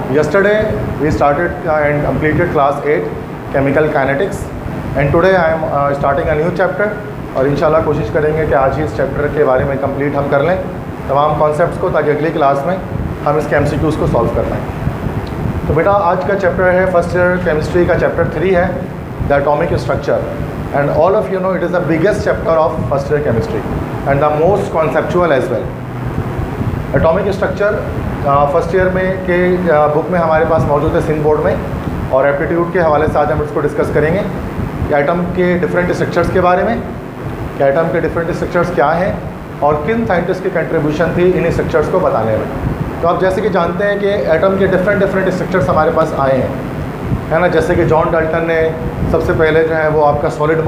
Yesterday we started and completed class 8 chemical kinetics and today I am starting a new chapter और इंशाल्लाह कोशिश करेंगे कि आज ही इस चैप्टर के बारे में कंप्लीट हम कर लें तमाम कॉन्सेप्ट्स को, ताकि अगली क्लास में हम इसके MCQs को सॉल्व कर पाएँ। तो बेटा आज का चैप्टर है फर्स्ट ईयर केमिस्ट्री का चैप्टर 3 है the atomic structure and all of you know it is the biggest chapter of first year chemistry and the most conceptual as well. Atomic structure first year में के book में हमारे पास मौजूद है Sindh board में, और एप्टीट्यूड के हवाले से आज हम इसको डिस्कस करेंगे कि एटम के डिफरेंट स्ट्रक्चर्स के बारे में, कि एटम के डिफरेंट स्ट्रक्चर्स क्या हैं और किन साइंटिस्ट की कंट्रीब्यूशन थी इन स्ट्रक्चर्स को बताने में। तो आप जैसे कि जानते हैं कि एटम के डिफरेंट स्ट्रक्चर्स हमारे पास आए हैं, है ना। जैसे कि जॉन डाल्टन ने सबसे पहले जो है वो आपका सॉलिड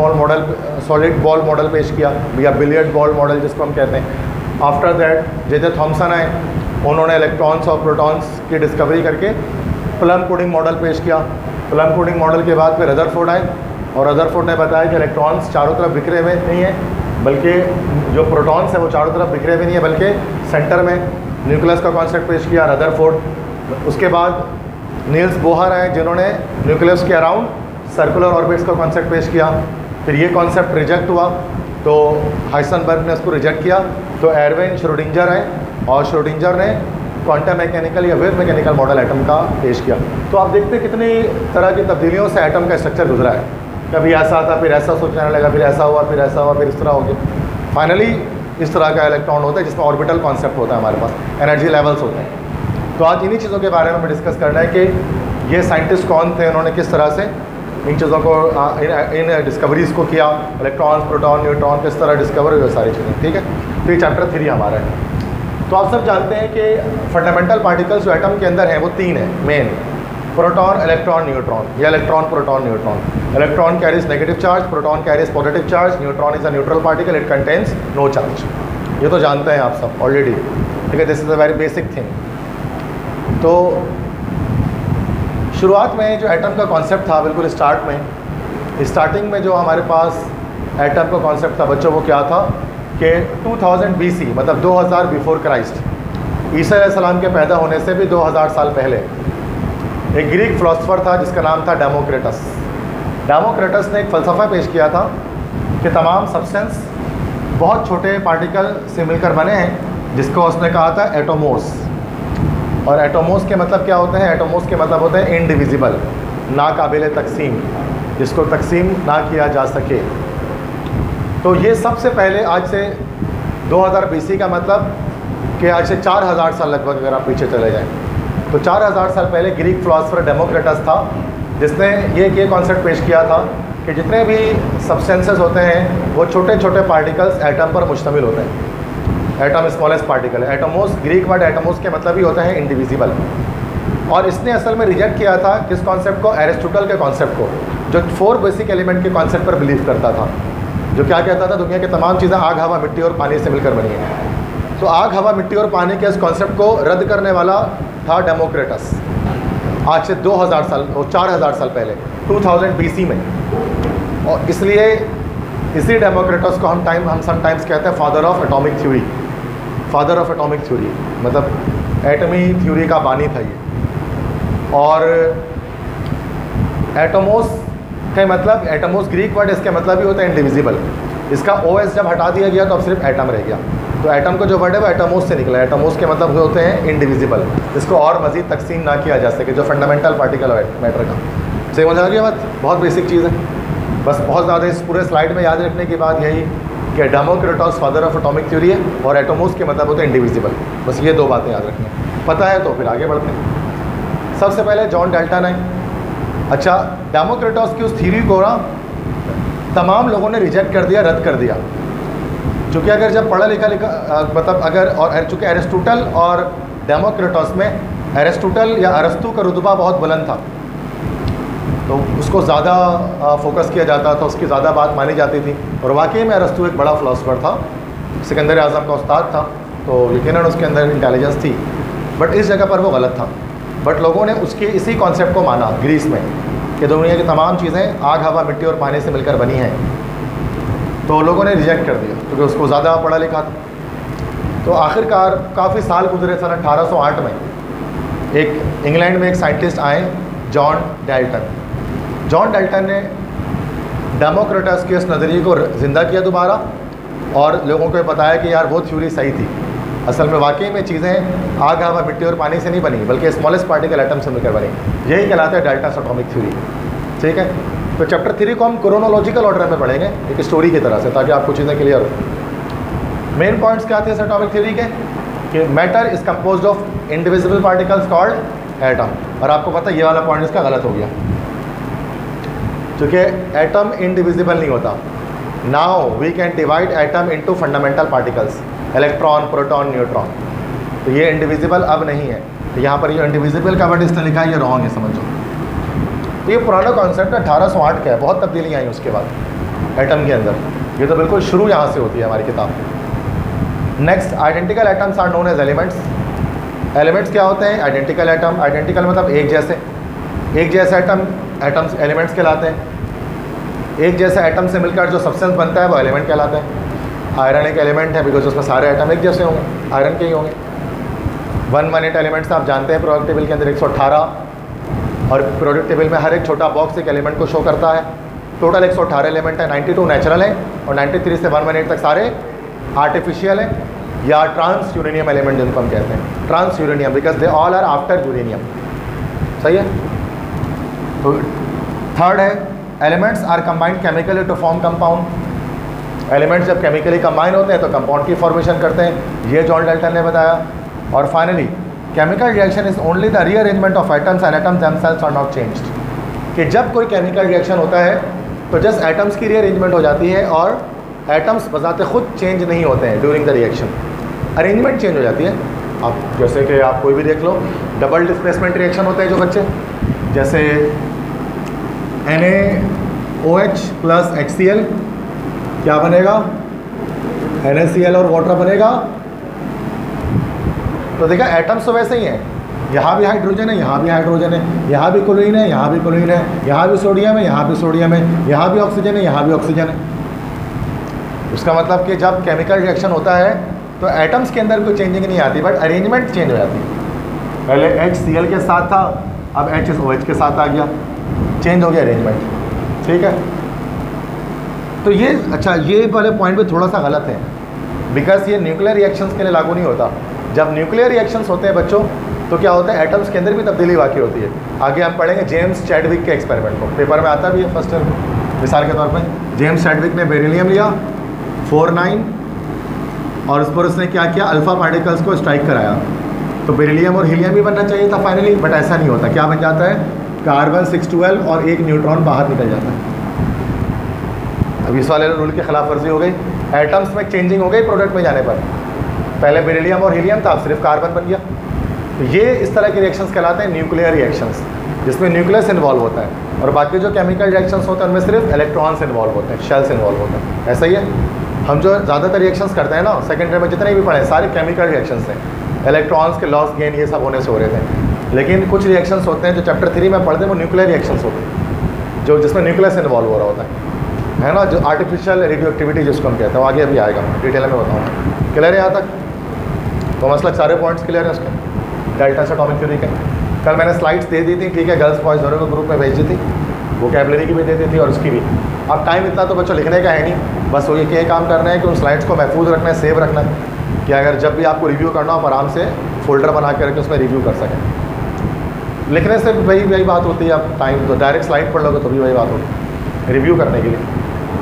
बॉल मॉडल पेश किया या बिलियर्ड बॉल मॉडल जिसको हम कहते हैं। आफ्टर दैट जे थॉमसन आए, उन्होंने इलेक्ट्रॉन्स और प्रोटॉन्स की डिस्कवरी करके प्लम पुडिंग मॉडल पेश किया। प्लम पुडिंग मॉडल के बाद फिर रदरफोर्ड आए और रदरफोर्ड ने बताया कि इलेक्ट्रॉन्स चारों तरफ बिखरे हुए नहीं हैं, बल्कि जो प्रोटॉन्स है वो चारों तरफ बिखरे हुए नहीं है, बल्कि सेंटर में न्यूक्लियस का कॉन्सेप्ट पेश किया रदरफोर्ड। उसके बाद नील्स बोहर आए जिन्होंने न्यूक्लियस के अराउंड सर्कुलर ऑर्बिट्स का कॉन्सेप्ट पेश किया। फिर ये कॉन्सेप्ट रिजेक्ट हुआ तो हाइसेनबर्ग ने उसको रिजेक्ट किया, तो एरविन श्रोडिंगर आए और श्रोडिंगर ने क्वांटम मैकेनिकल या वेव मैकेनिकल मॉडल एटम का पेश किया। तो आप देखते हैं कितनी तरह की तब्दीलियों से एटम का स्ट्रक्चर गुजरा है। कभी ऐसा था, फिर ऐसा सोचने लगा, फिर ऐसा हुआ, फिर ऐसा हुआ, फिर इस तरह हो गया। फाइनली इस तरह का इलेक्ट्रॉन होता है जिसमें ऑर्बिटल कॉन्सेप्ट होता है, हमारे पास एनर्जी लेवल्स होते हैं। तो आज इन्हीं चीज़ों के बारे में हमें डिस्कस करना है कि ये साइंटिस्ट कौन थे, उन्होंने किस तरह से इन चीज़ों को इन डिस्कवरीज़ को किया, इलेक्ट्रॉन्स, प्रोटॉन, न्यूट्रॉन किस तरह डिस्कवर हुई, सारी चीज़ें। ठीक है, तो ये चैप्टर 3 हमारा है। तो आप सब जानते हैं कि फंडामेंटल पार्टिकल्स जो एटम के अंदर हैं वो 3 हैं मेन: प्रोटॉन, इलेक्ट्रॉन, न्यूट्रॉन, या electron, proton, neutron. Electron carries negative charge, proton carries positive charge, neutron is a neutral particle, it contains no charge. ये तो जानते हैं आप सब ऑलरेडी, ठीक है। This is a very basic thing. तो शुरुआत में जो एटम का कॉन्सेप्ट था, बिल्कुल स्टार्टिंग में जो हमारे पास एटम का कॉन्सेप्ट था बच्चों, वो क्या था कि 2000 BC मतलब 2000 बिफोर क्राइस्ट, ईसा अलैहिस्सलाम के पैदा होने से भी 2000 साल पहले एक ग्रीक फ़िलासफ़र था जिसका नाम था डेमोक्रिटस। डेमोक्रिटस ने एक फ़लसफ़ा पेश किया था कि तमाम सब्सटेंस बहुत छोटे पार्टिकल से मिलकर बने हैं, जिसको उसने कहा था एटोमोस। और एटोमोस के मतलब क्या होते हैं? एटोमोस के मतलब होते हैं इनडिविजिबल, नाकाबिल तकसीम, जिसको तकसीम ना किया जा सके। तो ये सबसे पहले आज से 2000 BC का मतलब कि आज से 4000 साल लगभग अगर आप पीछे चले जाएं, तो 4000 साल पहले ग्रीक फ़िलासफ़र डेमोक्रिटस था जिसने ये कॉन्सेप्ट पेश किया था कि जितने भी सब्सटेंसेस होते हैं वो छोटे छोटे पार्टिकल्स एटम पर मुश्तमिल होते हैं। एटम स्मॉलेस्ट पार्टिकल है। एटोमोस, ग्रीक वर्ड एटोमोस के मतलब ही होता है इंडिविजिबल। और इसने असल में रिजेक्ट किया था किस कॉन्सेप्ट को? एरिस्टोटल के कॉन्सेप्ट को, जो 4 बेसिक एलिमेंट के कॉन्सेप्ट पर बिलीव करता था, जो क्या कहता था? दुनिया की तमाम चीज़ें आग, हवा, मिट्टी और पानी से मिलकर बनी है। तो आग, हवा, मिट्टी और पानी के इस कॉन्सेप्ट को रद्द करने वाला था डेमोक्रिटस, आज से 2000 साल और 4000 साल पहले 2000 BC में। और इसलिए इसी डेमोक्रिटस को हम समटाइम्स कहते हैं father of atomic theory. Father of atomic theory मतलब एटमी थ्योरी का बानी था ये। और एटोमोस का मतलब, एटोमोस ग्रीक वर्ड, इसके मतलब ही होता है इंडिविजिबल। इसका OS जब हटा दिया गया तो अब सिर्फ एटम रह गया। तो एटम का जो वर्ड है वो एटोमोस से निकला है। एटोमोस के मतलब होते हैं इंडिविजिबल, जिसको और मज़ीद तकसीम ना किया जा सके, जो फंडामेंटल पार्टिकल है मैटर का। समझ आ गया बात? बहुत बेसिक चीज़ है, बस बहुत ज़्यादा इस पूरे स्लाइड में याद रखने की बात यही कि Democritus father of atomic theory है और एटोमोस के मतलब होते हैं इंडिविजिबल। बस ये 2 बातें याद रखनी पता है तो फिर आगे बढ़ते हैं। सबसे पहले जॉन डाल्टन है। अच्छा, डेमोक्रिटस की उस थ्योरी को ना तमाम लोगों ने रिजेक्ट कर दिया, रद्द कर दिया, क्योंकि अगर जब पढ़ा लिखा मतलब अगर, और चूँकि एरिस्टोटल और डेमोक्रिटस में एरिस्टोटल या अरस्तु का रुतबा बहुत बुलंद था, तो उसको ज़्यादा फोकस किया जाता था, उसकी ज़्यादा बात मानी जाती थी। और वाकई में अरस्तु एक बड़ा फ़िलासफ़र था, सिकंदर आज़म का उस्ताद था, तो यकीनन उसके अंदर इंटेलिजेंस थी, बट इस जगह पर वो गलत था। बट लोगों ने उसके इसी कॉन्सेप्ट को माना ग्रीस में कि दुनिया की तमाम चीज़ें आग, हवा, मिट्टी और पानी से मिलकर बनी हैं, तो लोगों ने रिजेक्ट कर दिया क्योंकि उसको ज़्यादा पढ़ा लिखा था। तो आखिरकार काफ़ी साल गुजरे, सन 1808 में एक इंग्लैंड में एक साइंटिस्ट आए, जॉन डाल्टन। जॉन डाल्टन ने डेमोक्रिटस के इस नज़रिए को ज़िंदा किया दोबारा और लोगों को बताया कि यार वो थ्योरी सही थी। असल में वाकई में चीज़ें आग, हवा, मिट्टी और पानी से नहीं बनी, बल्कि स्मॉलेस्ट पार्टिकल एटम से मिलकर बनी। यही कहलाता है डाल्टन्स एटॉमिक थ्योरी। ठीक है, तो चैप्टर 3 को हम क्रोनोलॉजिकल ऑर्डर में पढ़ेंगे, एक स्टोरी की तरह से, ताकि आपको चीज़ें क्लियर हो। मेन पॉइंट्स क्या थे इस एटॉमिक थ्योरी के कि matter is composed of indivisible particles called atom. और आपको पता है ये वाला पॉइंट इसका गलत हो गया, क्योंकि एटम इंडिविजिबल नहीं होता। Now we can divide atom into fundamental particles, electron, proton, neutron. तो ये इंडिविजिबल अब नहीं है। तो यहाँ पर ये इंडिविजिबल का वर्ड इसने लिखा है, ये रॉन्ग है, समझो। तो ये पुराना कॉन्सेप्ट 1808 का है, बहुत तब्दीली आई उसके बाद एटम के अंदर। ये तो बिल्कुल शुरू यहाँ से होती है हमारी किताब। Next, identical atoms are known as elements. Elements क्या होते हैं? Identical atom. आइडेंटिकल मतलब एक जैसे एटम, एटम्स एलिमेंट्स कहलाते हैं। एक जैसे एटम से मिलकर जो सब्सटेंस बनता है वो एलिमेंट कहलाता है। आयरन एक एलिमेंट है बिकॉज उसमें सारे एटम एक जैसे होंगे, आयरन के ही होंगे। 118 एलिमेंट्स आप जानते हैं प्रोडक्ट टेबल के अंदर 118, और प्रोडक्ट टेबल में हर एक छोटा बॉक्स एक एलिमेंट को शो करता है। टोटल 118 एलिमेंट है, 92 नेचुरल है और 93 से 118 तक सारे आर्टिफिशियल है या ट्रांस यूरेनियम एलिमेंट जिनको हम कहते हैं। Transuranium because they all are after uranium. सही है। तो थर्ड है, elements are combined chemically to form compound. Elements जब केमिकली कंबाइन होते हैं तो कंपाउंड की फॉर्मेशन करते हैं, ये जॉन डाल्टन ने बताया। और finally, chemical reaction is only the rearrangement of atoms and atoms themselves are not changed. कि जब कोई केमिकल रिएक्शन होता है तो जस्ट एटम्स की रीअरेंजमेंट हो जाती है और एटम्स बजाते खुद चेंज नहीं होते हैं during the reaction, arrangement change हो जाती है। आप जैसे कि आप कोई भी देख लो, डबल डिस्प्लेसमेंट रिएक्शन होते हैं जो बच्चे, जैसे NaOH प्लस HCl क्या बनेगा? NaCl और वाटर बनेगा। तो देखा, एटम्स तो वैसे ही हैं, यहाँ भी हाइड्रोजन है, यहाँ भी हाइड्रोजन है, यहाँ भी क्लोरीन है, यहाँ भी क्लोरीन है, यहाँ भी सोडियम है, यहाँ भी सोडियम है, यहाँ भी ऑक्सीजन है, यहाँ भी ऑक्सीजन है। उसका मतलब कि जब केमिकल रिएक्शन होता है तो एटम्स के अंदर कोई चेंजिंग नहीं आती, बट अरेंजमेंट चेंज हो जाती है। पहले HCl के साथ था, अब HOH के साथ आ गया, चेंज हो गया अरेंजमेंट। ठीक है। तो ये अच्छा, ये वाले पॉइंट पे थोड़ा सा गलत है, बिकॉज ये न्यूक्लियर रिएक्शंस के लिए लागू नहीं होता। जब न्यूक्लियर रिएक्शंस होते हैं बच्चों, तो क्या होता है, एटम्स के अंदर भी तब्दीली वाक़ई होती है। आगे हम पढ़ेंगे जेम्स चैडविक के एक्सपेरिमेंट को, पेपर में आता भी है फर्स्ट ईयर में। मिसाल के तौर पर जेम्स चैडविक ने बेरिलियम लिया 49 और उस पर उसने क्या किया, अल्फ़ा पार्टिकल्स को स्ट्राइक कराया। तो बेरिलियम और हीलियम भी बनना चाहिए था फाइनली, बट ऐसा नहीं होता। क्या बन जाता है, कार्बन 612 और एक न्यूट्रॉन बाहर निकल जाता है। अब इस वाले रूल की खिलाफ वर्जी हो गई, एटम्स में चेंजिंग हो गई प्रोडक्ट में जाने पर। पहले बेरिलियम और हीलियम था, अब सिर्फ कार्बन बन गया। तो ये इस तरह के रिएक्शंस कहलाते हैं न्यूक्लियर रिएक्शंस, जिसमें न्यूक्लियस इन्वॉल्व होता है, और बाकी जो केमिकल रिएक्शंस होते हैं उनमें सिर्फ इलेक्ट्रॉन्स इन्वॉल्व होते हैं, शेल्स इन्वॉल्व होते हैं। ऐसा ही है, हम जो ज़्यादातर रिएक्शंस करते हैं ना, सेकेंडरी में जितने भी पढ़े सारे केमिकल रिएक्शंस हैं। इलेक्ट्रॉन्स के लॉस गेन ये सब होने से हो रहे थे, लेकिन कुछ रिएक्शंस होते हैं जो चैप्टर 3 में पढ़ते हैं, वो न्यूक्लियर रिएक्शंस होते हैं, जो जिसमें न्यूक्लियस इन्वॉल्व हो रहा होता है ना, जो आर्टिफिशियल रेडियो एक्टिविटी जिसको हम कहते हैं। आगे अभी आएगा, डिटेल में बताऊँगा। क्लियर है यहाँ तक? तो मसला सारे पॉइंट्स क्लियर है उसके, डाल्टन्स एटॉमिक थ्योरी के। कल मैंने स्लाइड्स दे दी थी, ठीक है, गर्ल्स बॉयज़ दोनों को ग्रुप में भेज दी थी, वोकैबुलरी की भी दे दी थी और उसकी भी। अब टाइम इतना तो बच्चों लिखने का है नहीं, बस वो ये काम करना है कि उन स्लाइड्स को महफूज रखना है, सेव रखना है, कि अगर जब भी आपको रिव्यू करना हो आराम से फोल्डर बना के उसमें रिव्यू कर सकें। लिखने से वही बात होती है, आप टाइम तो डायरेक्ट स्लाइड पढ़ लोगे तो भी वही बात होगी रिव्यू करने के लिए।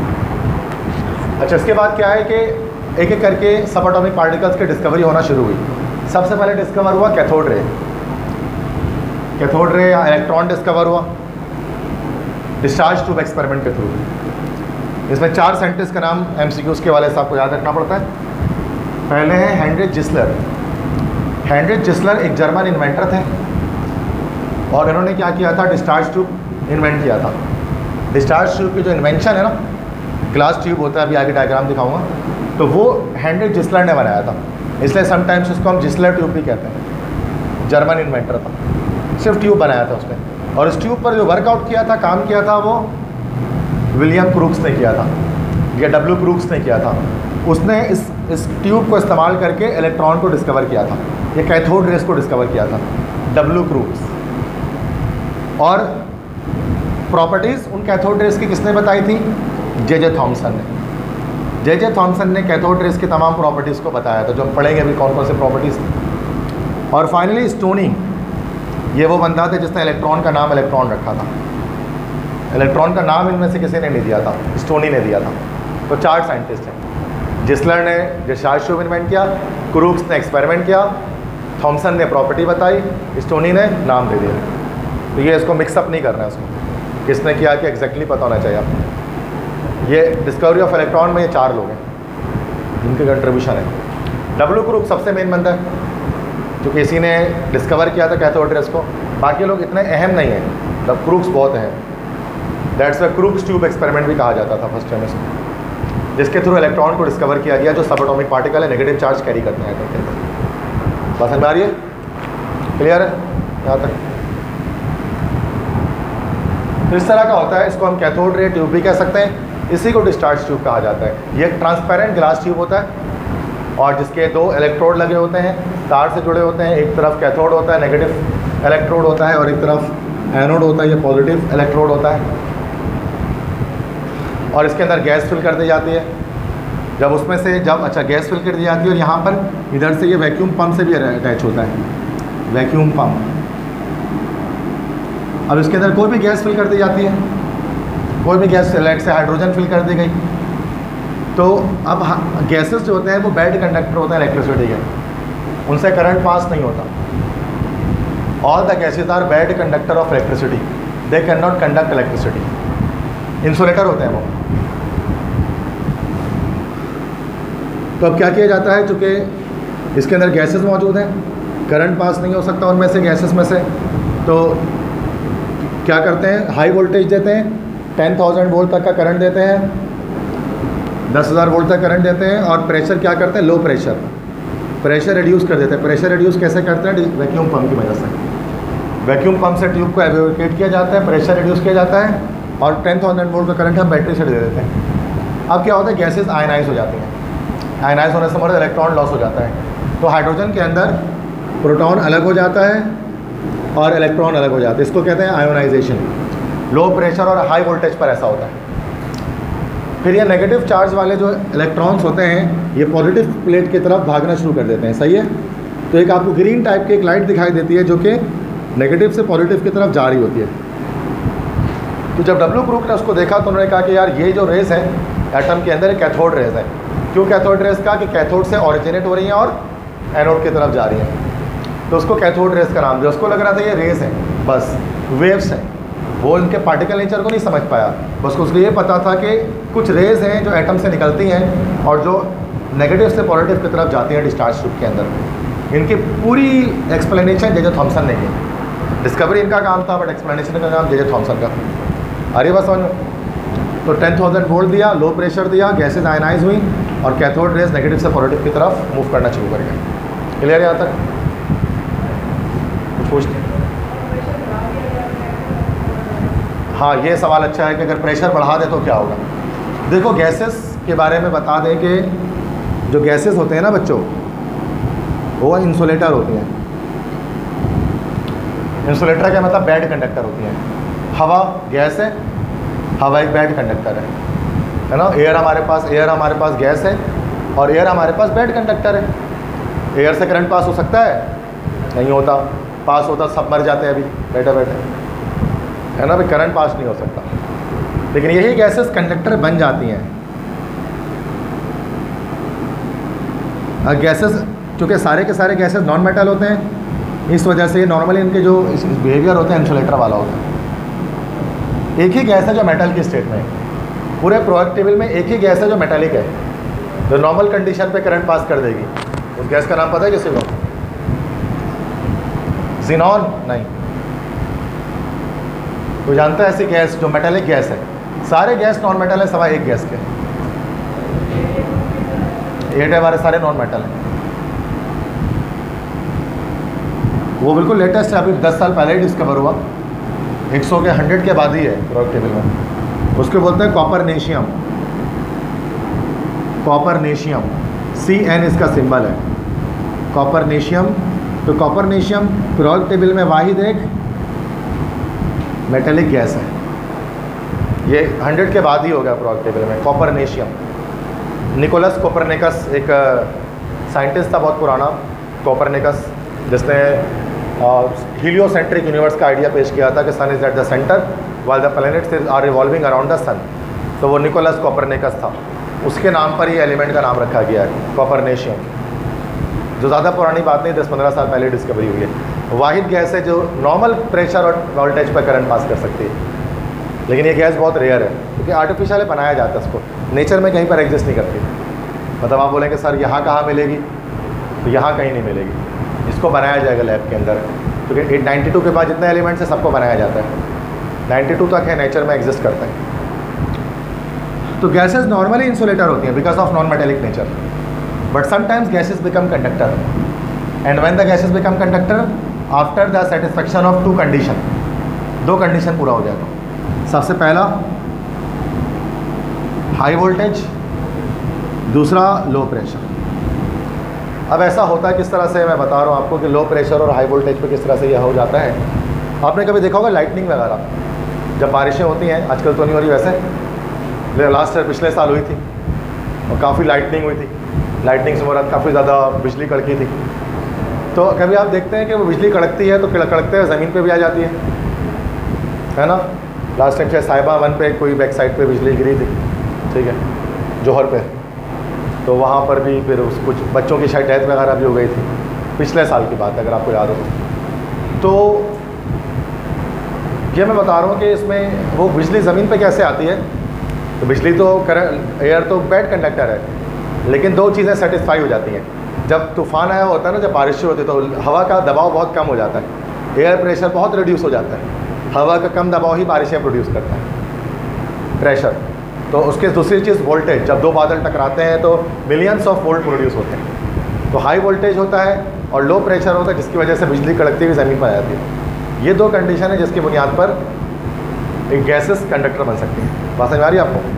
अच्छा, इसके बाद क्या है कि एक एक करके सब एटॉमिक पार्टिकल्स की डिस्कवरी होना शुरू हुई। सबसे पहले डिस्कवर हुआ कैथोड रे। कैथोड रे या इलेक्ट्रॉन डिस्कवर हुआ डिस्चार्ज ट्यूब एक्सपेरिमेंट के थ्रू। इसमें 4 साइंटिस्ट का नाम MCQs के वाले से आपको याद रखना पड़ता है। पहले है हेनरिच जिस्लर। हेनरिच जिस्लर एक जर्मन इन्वेंटर थे और इन्होंने क्या किया था, डिस्चार्ज ट्यूब इन्वेंट किया था। डिस्चार्ज ट्यूब की जो इन्वेंशन है ना, ग्लास ट्यूब होता है, अभी आगे डायग्राम दिखाऊंगा, तो वो हेनरिच जिस्लर ने बनाया था, इसलिए समटाइम्स उसको हम जिस्लर ट्यूब भी कहते हैं। जर्मन इन्वेंटर था, सिर्फ ट्यूब बनाया था उसने, और इस ट्यूब पर जो वर्कआउट किया था, काम किया था, वो विलियम क्रूक्स ने किया था या W क्रूक्स ने किया था। उसने इस ट्यूब को इस्तेमाल करके इलेक्ट्रॉन को डिस्कवर किया था, ये कैथोड रेस को डिस्कवर किया था। W Crookes. और प्रॉपर्टीज़ उन कैथोड रेस की किसने बताई थी? जे थॉमसन ने। जे थॉमसन ने कैथोड रेस की तमाम प्रॉपर्टीज़ को बताया था, जो हम पढ़ेंगे अभी कौन कौन से प्रॉपर्टीज़ थी। और फाइनली स्टोनी, ये वो बंदा था जिसने इलेक्ट्रॉन का नाम इलेक्ट्रॉन रखा था। इलेक्ट्रॉन का नाम इनमें से किसी ने नहीं दिया था, स्टोनी ने दिया था। तो 4 साइंटिस्ट हैं। जिसलर ने डिस्चार्ज ट्यूब इन्वेंट किया, क्रूक्स ने एक्सपेरिमेंट किया, थॉमसन ने प्रॉपर्टी बताई, स्टोनी ने नाम दे दिया। तो ये इसको मिक्सअप नहीं करना है, उसको किसने किया कि एग्जैक्टली पता होना चाहिए आपको। ये डिस्कवरी ऑफ इलेक्ट्रॉन में ये 4 लोग हैं जिनके कंट्रीब्यूशन है। डब्ल्यू क्रूक सबसे मेन बंदा है क्योंकि इसी ने डिस्कवर किया था कैथोड रेस को। बाकी लोग इतने अहम नहीं हैं, मतलब क्रूक्स बहुत हैं। That's way Crookes tube experiment भी कहा जाता था फर्स्ट टाइम इसको, जिसके थ्रू इलेक्ट्रॉन को डिस्कवर किया गया जो सब एटॉमिक पार्टिकल है, नेगेटिव चार्ज कैरी करते हैं एटम के अंदर। बात समझ आ रही है? क्लियर है यहाँ तक? तो इस तरह का होता है, इसको हम कैथोड रे ट्यूब भी कह सकते हैं, इसी को डिस्चार्ज ट्यूब कहा जाता है। ये एक ट्रांसपेरेंट ग्लास ट्यूब होता है और जिसके 2 इलेक्ट्रोड लगे होते हैं, तार से जुड़े होते हैं। एक तरफ कैथोड होता है, नेगेटिव इलेक्ट्रोड होता है, और एक तरफ एनोड होता है, ये पॉजिटिव इलेक्ट्रोड होता है। और इसके अंदर गैस फिल कर दी जाती है। जब उसमें से गैस फिल कर दी जाती है, और यहाँ पर इधर से ये वैक्यूम पंप से भी अटैच होता है, वैक्यूम पंप। अब इसके अंदर कोई भी गैस फिल कर दी जाती है, कोई भी गैस, लेट से हाइड्रोजन फिल कर दी गई, तो अब गैसेस जो होते हैं वो बैड कंडक्टर होते हैं इलेक्ट्रिसिटी के, उनसे करंट पास नहीं होता। All the gases are bad conductor of electricity, they can not conduct electricity. Insulator होते हैं वो। तो अब क्या किया जाता है, चूँकि इसके अंदर गैसेस मौजूद हैं, करंट पास नहीं हो सकता उनमें से, गैसेस में से, तो क्या करते हैं, हाई वोल्टेज देते हैं, 10,000 वोल्ट तक का करंट देते हैं, 10,000 वोल्ट तक करंट देते हैं। और प्रेशर क्या करते हैं, लो प्रेशर रिड्यूस कर देते हैं। प्रेशर रिड्यूस कैसे करते हैं, वैक्यूम पंप की वजह से। वैक्यूम पंप से ट्यूब को एवोकेट किया जाता है, प्रेशर रिड्यूस किया जाता है, और 10,000 वोल्ट का करंट हम बैटरी से दे देते हैं। अब क्या होता है, गैसेज आयनाइज हो जाती हैं। आयनाइज होने से हमारा इलेक्ट्रॉन लॉस हो जाता है। तो हाइड्रोजन के अंदर प्रोटॉन अलग हो जाता है और इलेक्ट्रॉन अलग हो जाता है, इसको कहते हैं आयोनाइजेशन। लो प्रेशर और हाई वोल्टेज पर ऐसा होता है। फिर ये नेगेटिव चार्ज वाले जो इलेक्ट्रॉन्स होते हैं, ये पॉजिटिव प्लेट की तरफ भागना शुरू कर देते हैं, सही है। तो एक आपको ग्रीन टाइप की एक लाइट दिखाई देती है जो कि नेगेटिव से पॉजिटिव की तरफ जा रही होती है। तो जब डब्ल्यू क्रूक ने उसको देखा तो उन्होंने कहा कि यार ये जो रेस है एटम के अंदर, कैथोड रेस है। क्यों कैथोड रेस का, कि कैथोड से ऑरिजिनेट हो रही हैं और एनोड की तरफ जा रही हैं, तो उसको कैथोड रेस का नाम दिया। उसको लग रहा था ये रेस है, बस वेव्स हैं, वो इनके पार्टिकल नेचर को नहीं समझ पाया। बस उसको ये पता था कि कुछ रेज़ हैं जो एटम से निकलती हैं और जो नेगेटिव से पॉजिटिव की तरफ जाती हैं डिस्चार्ज ट्यूब के अंदर। इनकी पूरी एक्सप्लेनेशन जे थॉमसन ने की। डिस्कवरी इनका काम था, बट एक्सप्लेनेशन का काम जे थॉमसन का था। अरे बस समझ में। तो 10,000 वोल्ट दिया, लो प्रेशर दिया, गैसेज आयनाइज हुई और कैथोड रेज नेगेटिव से पॉजिटिव की तरफ मूव करना शुरू कर गया। क्लियर है यहाँ तक? कुछ पूछते? हाँ, ये सवाल अच्छा है कि अगर प्रेशर बढ़ा दे तो क्या होगा। देखो, गैसेस के बारे में बता दें कि जो गैसेस होते हैं ना बच्चों, वो इंसुलेटर होती हैं। इंसुलेटर का मतलब बैड कंडक्टर होती हैं। हवा गैस है, हवा एक बैड कंडक्टर है ना। एयर हमारे पास गैस है और एयर हमारे पास बैड कंडक्टर है। एयर से करंट पास हो सकता है? नहीं होता। पास होता सब मर जाते हैं अभी बैठे बैठे, है ना भाई, करंट पास नहीं हो सकता। लेकिन यही गैसेस कंडक्टर बन जाती हैं। गैसेस चूँकि सारे के सारे गैसेस नॉन मेटल होते हैं, इस वजह से नॉर्मली इनके जो बिहेवियर होते हैं इंसुलेटर वाला होता है। एक ही गैस है जो मेटल की स्टेट में है, पूरे प्रोडक्ट टेबल में एक ही गैस है जो मेटालिक है, जो नॉर्मल कंडीशन पे करंट पास कर देगी। उस गैस का नाम पता है किसी को? ज़ीनॉन? नहीं। तो जानते हैं ऐसी गैस जो मेटालिक गैस है? सारे गैस नॉन मेटल है सिवाय एक गैस के। 8 हमारे सारे नॉन मेटल हैं। वो बिल्कुल लेटेस्ट है, अभी 10 साल पहले ही डिस्कवर हुआ। 100 के 100 के बाद ही है प्रोडक्ट टेबल में। उसको बोलते हैं कॉपरनेशियम। कॉपरनेशियम, CN इसका सिंबल है। कॉपरनेशियम तो कॉपरनेशियम पीरियोडिक टेबल में वाहिद एक मेटेलिक गैस है। ये 100 के बाद ही हो गया पीरियोडिक टेबल में कॉपरनेशियम। निकोलस कोपरनिकस एक साइंटिस्ट था बहुत पुराना, कोपरनिकस, जिसने हीलियोसेंट्रिक यूनिवर्स का आइडिया पेश किया था कि sun is at the centre while the planets are revolving around the sun. तो वो निकोलस कोपरनिकस था, उसके नाम पर ये एलिमेंट का नाम रखा गया है कॉपरनेशियम, जो ज़्यादा पुरानी बात नहीं, 10-15 साल पहले डिस्कवरी हुई है। वाहिद गैस है जो नॉर्मल प्रेशर और वोल्टेज पर करंट पास कर सकती है, लेकिन ये गैस बहुत रेयर है क्योंकि आर्टिफिशियल बनाया जाता है, उसको नेचर में कहीं पर एग्जिस्ट नहीं करती। मतलब आप बोलेंगे सर यहाँ कहाँ मिलेगी, तो यहाँ कहीं नहीं मिलेगी, इसको बनाया जाएगा लैब के अंदर, क्योंकि 92 के बाद जितने एलिमेंट्स हैं सबको बनाया जाता है, 92 तक है नेचर में एग्जिस्ट करते हैं। तो गैसेस नॉर्मली इंसुलेटर होती हैं because of non metallic nature, but sometimes gases become conductor, and when the gases become conductor after the satisfaction of 2 condition, 2 condition पूरा हो जाएगा। सबसे पहला हाई वोल्टेज, दूसरा लो प्रेशर। अब ऐसा होता है किस तरह से, मैं बता रहा हूँ आपको कि लो प्रेशर और हाई वोल्टेज पे किस तरह से यह हो जाता है। आपने कभी देखा होगा लाइटनिंग वगैरह, जब बारिशें होती हैं, आजकल तो नहीं हो रही वैसे, लास्ट ईयर पिछले साल हुई थी और काफ़ी लाइटनिंग हुई थी, लाइटनिंग से मुराद काफ़ी ज़्यादा बिजली कड़की थी। तो कभी आप देखते हैं कि वो बिजली कड़कती है तो कड़कते हुए ज़मीन पे भी आ जाती है ना। लास्ट टाइम शायद साहिबा 1 पे कोई बैक साइड पे बिजली गिरी थी, ठीक है, जौहर पे, तो वहाँ पर भी फिर उस कुछ बच्चों की शायद डेथ वगैरह भी हो गई थी, पिछले साल की बात है अगर आपको याद हो। तो ये मैं बता रहा हूँ कि इसमें वो बिजली ज़मीन पे कैसे आती है। तो बिजली तो एयर तो बैड कंडक्टर है, लेकिन 2 चीज़ें सेटिस्फाई हो जाती हैं। जब तूफ़ान आया होता है ना, जब बारिश होती है तो हवा का दबाव बहुत कम हो जाता है, एयर प्रेशर बहुत रिड्यूस हो जाता है, हवा का कम दबाव ही बारिशें प्रोड्यूस करता है, प्रेशर। तो उसके दूसरी चीज़ वोल्टेज, जब 2 बादल टकराते हैं तो मिलियंस ऑफ वोल्ट प्रोड्यूस होते हैं। तो हाई वोल्टेज होता है और लो प्रेशर होता है, जिसकी वजह से बिजली कड़कती हुई ज़मीन पर आ जाती है। ये 2 कंडीशन है जिसकी बुनियाद पर एक गैसेस कंडक्टर बन सकती है। बात समझ आ रही है आपको?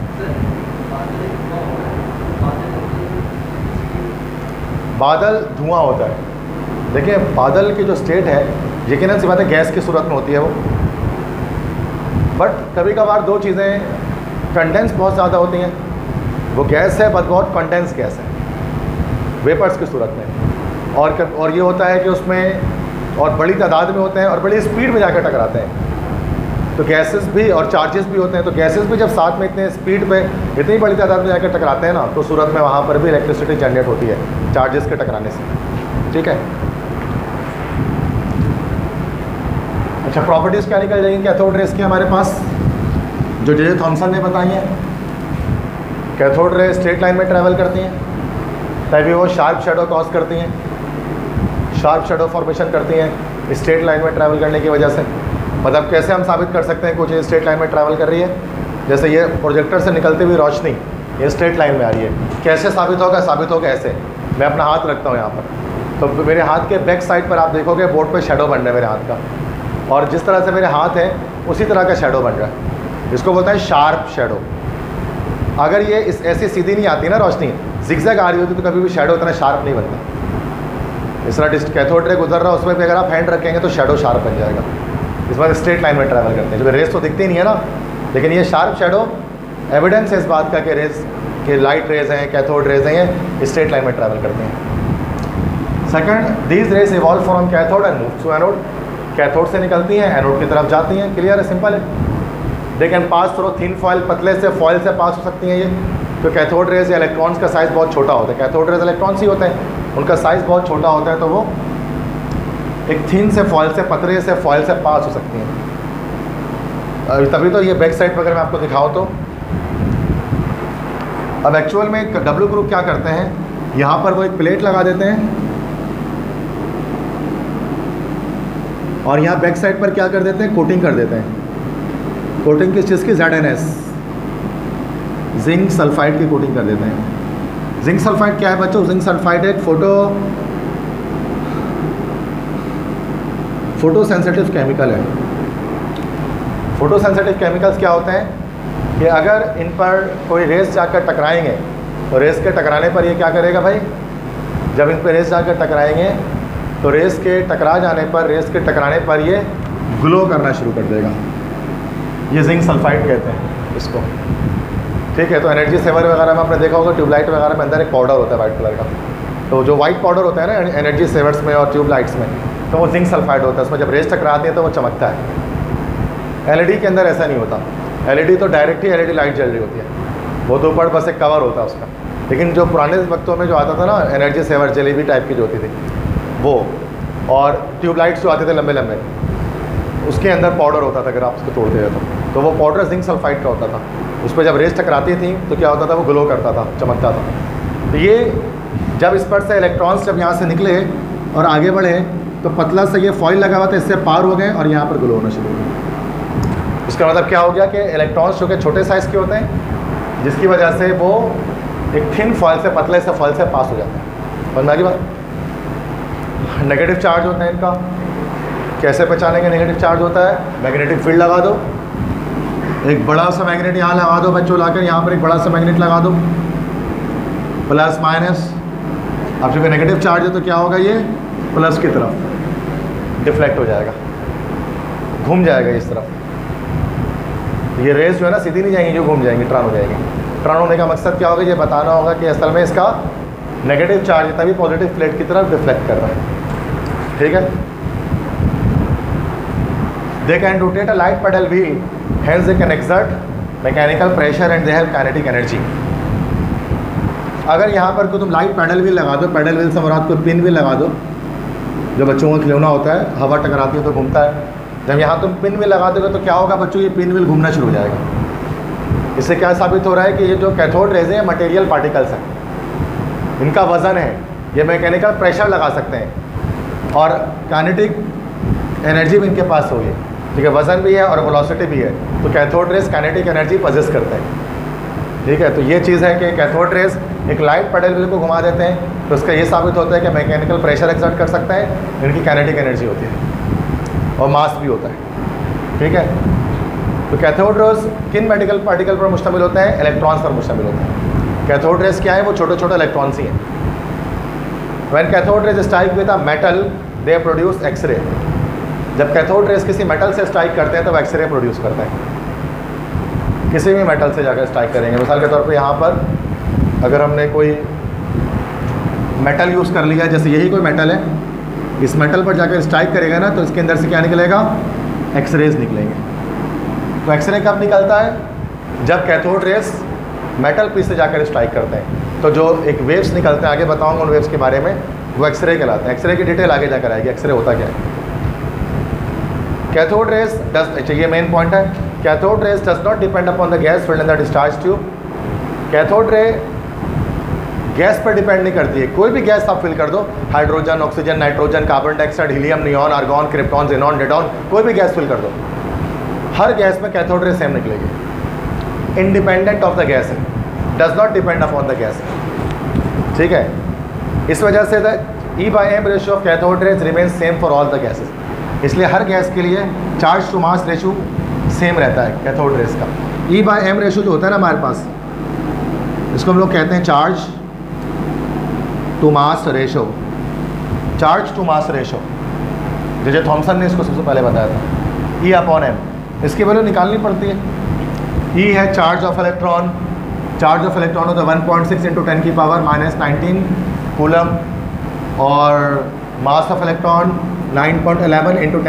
बादल धुआं होता है। देखिए बादल की जो स्टेट है यकीनन सी बात है गैस की सूरत में होती है वो, बट कभी कभार 2 चीज़ें कंडेंस बहुत ज़्यादा होती हैं, वो गैस है बट बहुत कंडेंस गैस है वेपर्स की सूरत में, और ये होता है कि उसमें और बड़ी तादाद में होते हैं और बड़ी स्पीड में जाकर टकराते हैं। तो गैसेस भी और चार्जेस भी होते हैं, तो गैसेस भी जब साथ में इतने स्पीड पे इतनी बड़ी तादाद में जाकर टकराते हैं ना, तो सूरत में वहाँ पर भी इलेक्ट्रिसिटी जनरेट होती है चार्जेस के टकराने से, ठीक है। अच्छा, प्रॉपर्टीज़ क्या निकल जाएंगी कैथोड रेस की हमारे पास, जो जे थॉमसन ने बताई हैं। कैथोड रे स्ट्रेट लाइन में ट्रैवल करती हैं, तभी वो शार्प शेडो कॉज करती हैं, शार्प शेडो फॉर्मेशन करती हैं स्ट्रेट लाइन में ट्रैवल करने की वजह से। मतलब कैसे हम साबित कर सकते हैं कोई चीज़ स्ट्रेट लाइन में ट्रैवल कर रही है, जैसे ये प्रोजेक्टर से निकलती हुई रोशनी ये स्ट्रेट लाइन में आ रही है, कैसे साबित होगा? साबित होगा ऐसे, मैं अपना हाथ रखता हूँ यहाँ पर, तो मेरे हाथ के बैक साइड पर आप देखोगे बोर्ड पे शेडो बन रहा है मेरे हाथ का, और जिस तरह से मेरे हाथ है उसी तरह का शेडो बन रहा है, इसको बोलता है शार्प शेडो। अगर ये ऐसी सीधी नहीं आती ना रोशनी, जिगजैग आ रही होती तो कभी भी शेडो इतना शार्प नहीं बनता। इस तरह कैथोड रे गुजर रहा है, उसमें भी अगर आप हैंड रखेंगे तो शेडो शार्प बन जाएगा। इसमें स्ट्रेट लाइन में ट्रैवल करते हैं, जो रेस तो दिखती नहीं है ना, लेकिन ये शार्प शेडो एविडेंस है इस बात का कि रेस के लाइट रेज हैं, कैथोड रेज हैं, ये स्ट्रेट लाइन में ट्रैवल करते हैं। Second, these rays evolve from cathode and move to anode. Cathode से निकलती हैं, एनोड की तरफ जाती हैं। क्लियर है, सिंपल है। They can pass through thin foil, पतले से फॉइल से पास हो सकती हैं ये। तो कैथोड रेज या इलेक्ट्रॉन्स का साइज़ बहुत छोटा होता है, कैथोड रेज इलेक्ट्रॉन्स ही होते हैं, उनका साइज़ बहुत छोटा होता है, तो वो एक थिन से फॉइल से, पतले से फॉइल से पास हो सकती हैं। तभी तो ये बैक साइड पर अगर मैं आपको दिखाऊँ तो अब एक्चुअल में एक डब्ल्यू ग्रुप क्या करते हैं, यहाँ पर वो एक प्लेट लगा देते हैं और यहाँ बैक साइड पर क्या कर देते हैं, कोटिंग कर देते हैं। कोटिंग किस चीज़ की? ZnS, जिंक सल्फाइड की कोटिंग कर देते हैं। जिंक सल्फाइड क्या है बच्चों? जिंक सल्फाइड एक फोटो सेंसिटिव केमिकल है। फोटो सेंसिटिव केमिकल्स क्या होते हैं कि अगर इन पर कोई रेस जाकर टकराएंगे तो रेस के टकराने पर ये क्या करेगा भाई, जब इन पर रेस जाकर टकराएंगे तो रेस के टकरा जाने पर, रेस के टकराने पर ये ग्लो करना शुरू कर देगा। ये जिंक सल्फाइड कहते हैं इसको, ठीक है। तो एनर्जी सेवर वगैरह में आपने देखा होगा ट्यूबलाइट वगैरह में अंदर एक पाउडर होता है वाइट कलर का, तो जो वाइट पाउडर होता है ना एनर्जी सेवर्स में और ट्यूबलाइट्स में, तो वो जिंक सल्फाइड होता है। उसमें जब रेस टकराती है तो वो चमकता है। एलईडी के अंदर ऐसा नहीं होता। एलईडी तो डायरेक्ट ही एलईडी लाइट जल रही होती है, वो तो ऊपर बस एक कवर होता है उसका। लेकिन जो पुराने वक्तों में जो आता था ना एनर्जी सेवर जलेबी टाइप की जो होती थी वो, और ट्यूबलाइट्स जो आते थे लंबे लंबे, उसके अंदर पाउडर होता था। अगर आप उसको तोड़ते थे तो वो पाउडर जिंक सल्फाइड का होता था। उस पर जब रेस टकराती थी तो क्या होता था, वो ग्लो करता था, चमकता था। तो ये जब इस पर से इलेक्ट्रॉन्स जब यहाँ से निकले और आगे बढ़े तो पतला से ये फॉइल लगा हुआ था, इससे पार हो गए और यहाँ पर ग्लो होना शुरू हो गया। इसका मतलब क्या हो गया कि इलेक्ट्रॉन्स जो कि छोटे साइज़ के होते हैं, जिसकी वजह से वो एक थिन फॉइल से, पतले से फॉइल से पास हो जाते हैं। समझ में आ गई बात? नेगेटिव चार्ज होते हैं इनका। कैसे पहचानेंगे नेगेटिव चार्ज होता है? मैग्नेटिक फील्ड लगा दो, एक बड़ा सा मैग्नेट यहाँ लगा दो बच्चों, लाकर यहाँ पर एक बड़ा सा मैग्नेट लगा दो, प्लस माइनस। अब चूँकि नेगेटिव चार्ज है तो क्या होगा, ये प्लस की तरफ डिफ्लेक्ट हो जाएगा, घूम जाएगा इस तरफ। ये रेस जो है ना सीधी नहीं जाएंगी, जो घूम जाएंगी, टर्न हो जाएगी। टर्न होने का मकसद क्या होगा, ये बताना होगा कि असल में इसका नेगेटिव चार्ज है तभी पॉजिटिव प्लेट की तरफ डिफ्लेक्ट कर रहा है, ठीक है। They can rotate a light paddle wheel, hence they can exert mechanical pressure and they have kinetic energy। अगर यहाँ पर कोई तुम लाइट पैडल व्हील लगा दो, पैडल व्हील से मुराद कोई पिन व्हील लगा दो, जो बच्चों को खिलौना होता है, हवा टकराती है तो घूमता है। जब यहाँ तुम पिन व्हील लगा दोगे तो क्या होगा बच्चों, ये पिन व्हील घूमना शुरू हो जाएगा। इससे क्या साबित हो रहा है कि ये जो कैथोड रेज है मटेरियल पार्टिकल्स हैं, इनका वज़न है, ये मैकेनिकल प्रेशर लगा सकते हैं और काइनेटिक एनर्जी भी इनके पास होगी, ठीक है। वज़न भी है और वेलोसिटी भी है, तो cathode rays kinetic energy possess करते हैं, ठीक है। तो ये चीज़ है कि कैथोड रेज एक लाइट पेडल व्हील को घुमा देते हैं, तो उसका ये साबित होता है कि मैकेनिकल प्रेशर एक्सर्ट कर सकते हैं, इनकी काइनेटिक एनर्जी होती है और मास भी होता है, ठीक है। तो कैथोड रेज किन मेडिकल पार्टिकल पर मुश्तमिल होता है? इलेक्ट्रॉन्स पर मुश्तमिल होता है। कैथोड रेज क्या है? वो छोटे छोटे इलेक्ट्रॉन्स ही हैं। When cathode rays strike with a metal they produce X ray. जब कैथोड रेज किसी मेटल से स्ट्राइक करते हैं तो एक्सरे प्रोड्यूस करते हैं। किसी भी मेटल से जाकर स्ट्राइक करेंगे, मिसाल के तौर पे यहाँ पर अगर हमने कोई मेटल यूज़ कर लिया, जैसे यही कोई मेटल है, इस मेटल पर जाकर स्ट्राइक करेगा ना तो इसके अंदर से क्या निकलेगा? एक्सरेज निकलेंगे। तो एक्सरे कब निकलता है? जब कैथोड रेज मेटल पीस से जाकर स्ट्राइक करते हैं तो जो एक वेव्स निकलते हैं, आगे बताऊँगा उन वेव्स के बारे में, वो एक्सरे कहलाते हैं। एक्सरे की डिटेल आगे जाकर आएगी, एक्सरे होता क्या है। कैथोड रेज डज, ये मेन पॉइंट है, cathode rays does not depend upon the gas filled in the discharge tube. Cathode ray gas पर डिपेंड नहीं करती है। कोई भी गैस आप फिल कर दो, hydrogen, oxygen, nitrogen, carbon dioxide, helium, neon, argon, krypton, xenon, radon, कोई भी गैस फिल कर दो, हर गैस में कैथोड रे सेम निकलेगी, इंडिपेंडेंट ऑफ द गैस है, does not depend upon the gas, ठीक है। इस वजह से the E/m ratio of cathode rays remains same for all the gases. इसलिए हर गैस के लिए charge to mass ratio same रहता है कैथोड रेज का। E/m रेशियो जो होता है ना हमारे पास, इसको हम लोग कहते हैं charge to mass ratio. Charge to mass ratio J Thomson ने इसको सबसे पहले बताया था, E/m। इसकी वैल्यू निकालनी पड़ती है। E है charge of electron, charge of electron होता है 1.6 × 10⁻⁻19 कूलम, और मास ऑफ इलेक्ट्रॉन 9.11 ×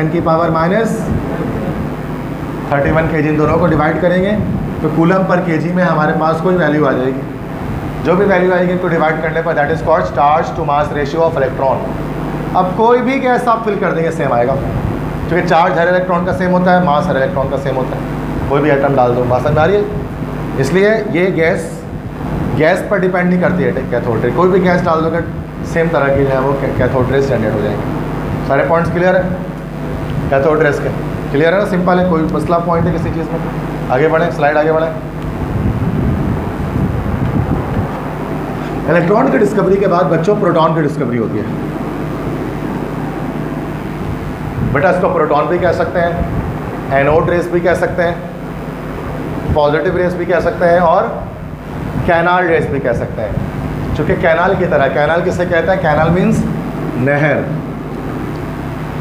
10⁻31 kg। इन दोनों को डिवाइड करेंगे तो कूलम पर kg में हमारे पास कोई वैल्यू आ जाएगी। जो भी वैल्यू आएगी इनको डिवाइड करने पर that is called charge to mass ratio of electron. अब कोई भी गैस आप फिल कर देंगे सेम आएगा, क्योंकि चार्ज हर इलेक्ट्रॉन का सेम होता है, मास हर इलेक्ट्रॉन का सेम होता है। कोई भी एटम डाल दो, बात समझ आ रही है। इसलिए ये गैस पर डिपेंड नहीं करती है कैथोड रे। कोई भी गैस डाल दोगे सेम तरह की जो है वो कैथोड रे स्टैंडर्ड हो जाएंगे। सारे पॉइंट्स क्लियर है कैथोड रेज के? क्लियर है ना? सिंपल है, कोई मसला पॉइंट है किसी चीज़ में? आगे बढ़ें, स्लाइड आगे बढ़ें। इलेक्ट्रॉन की डिस्कवरी के बाद बच्चों प्रोटॉन की डिस्कवरी होती है। बेटा इसको प्रोटॉन भी कह सकते हैं, एनोड रेस भी कह सकते हैं, पॉजिटिव रेस भी कह सकते हैं, और कैनाल रेस भी कह सकते हैं। चूँकि कैनाल की तरह, कैनाल किसे कहते हैं? कैनाल मीन्स नहर।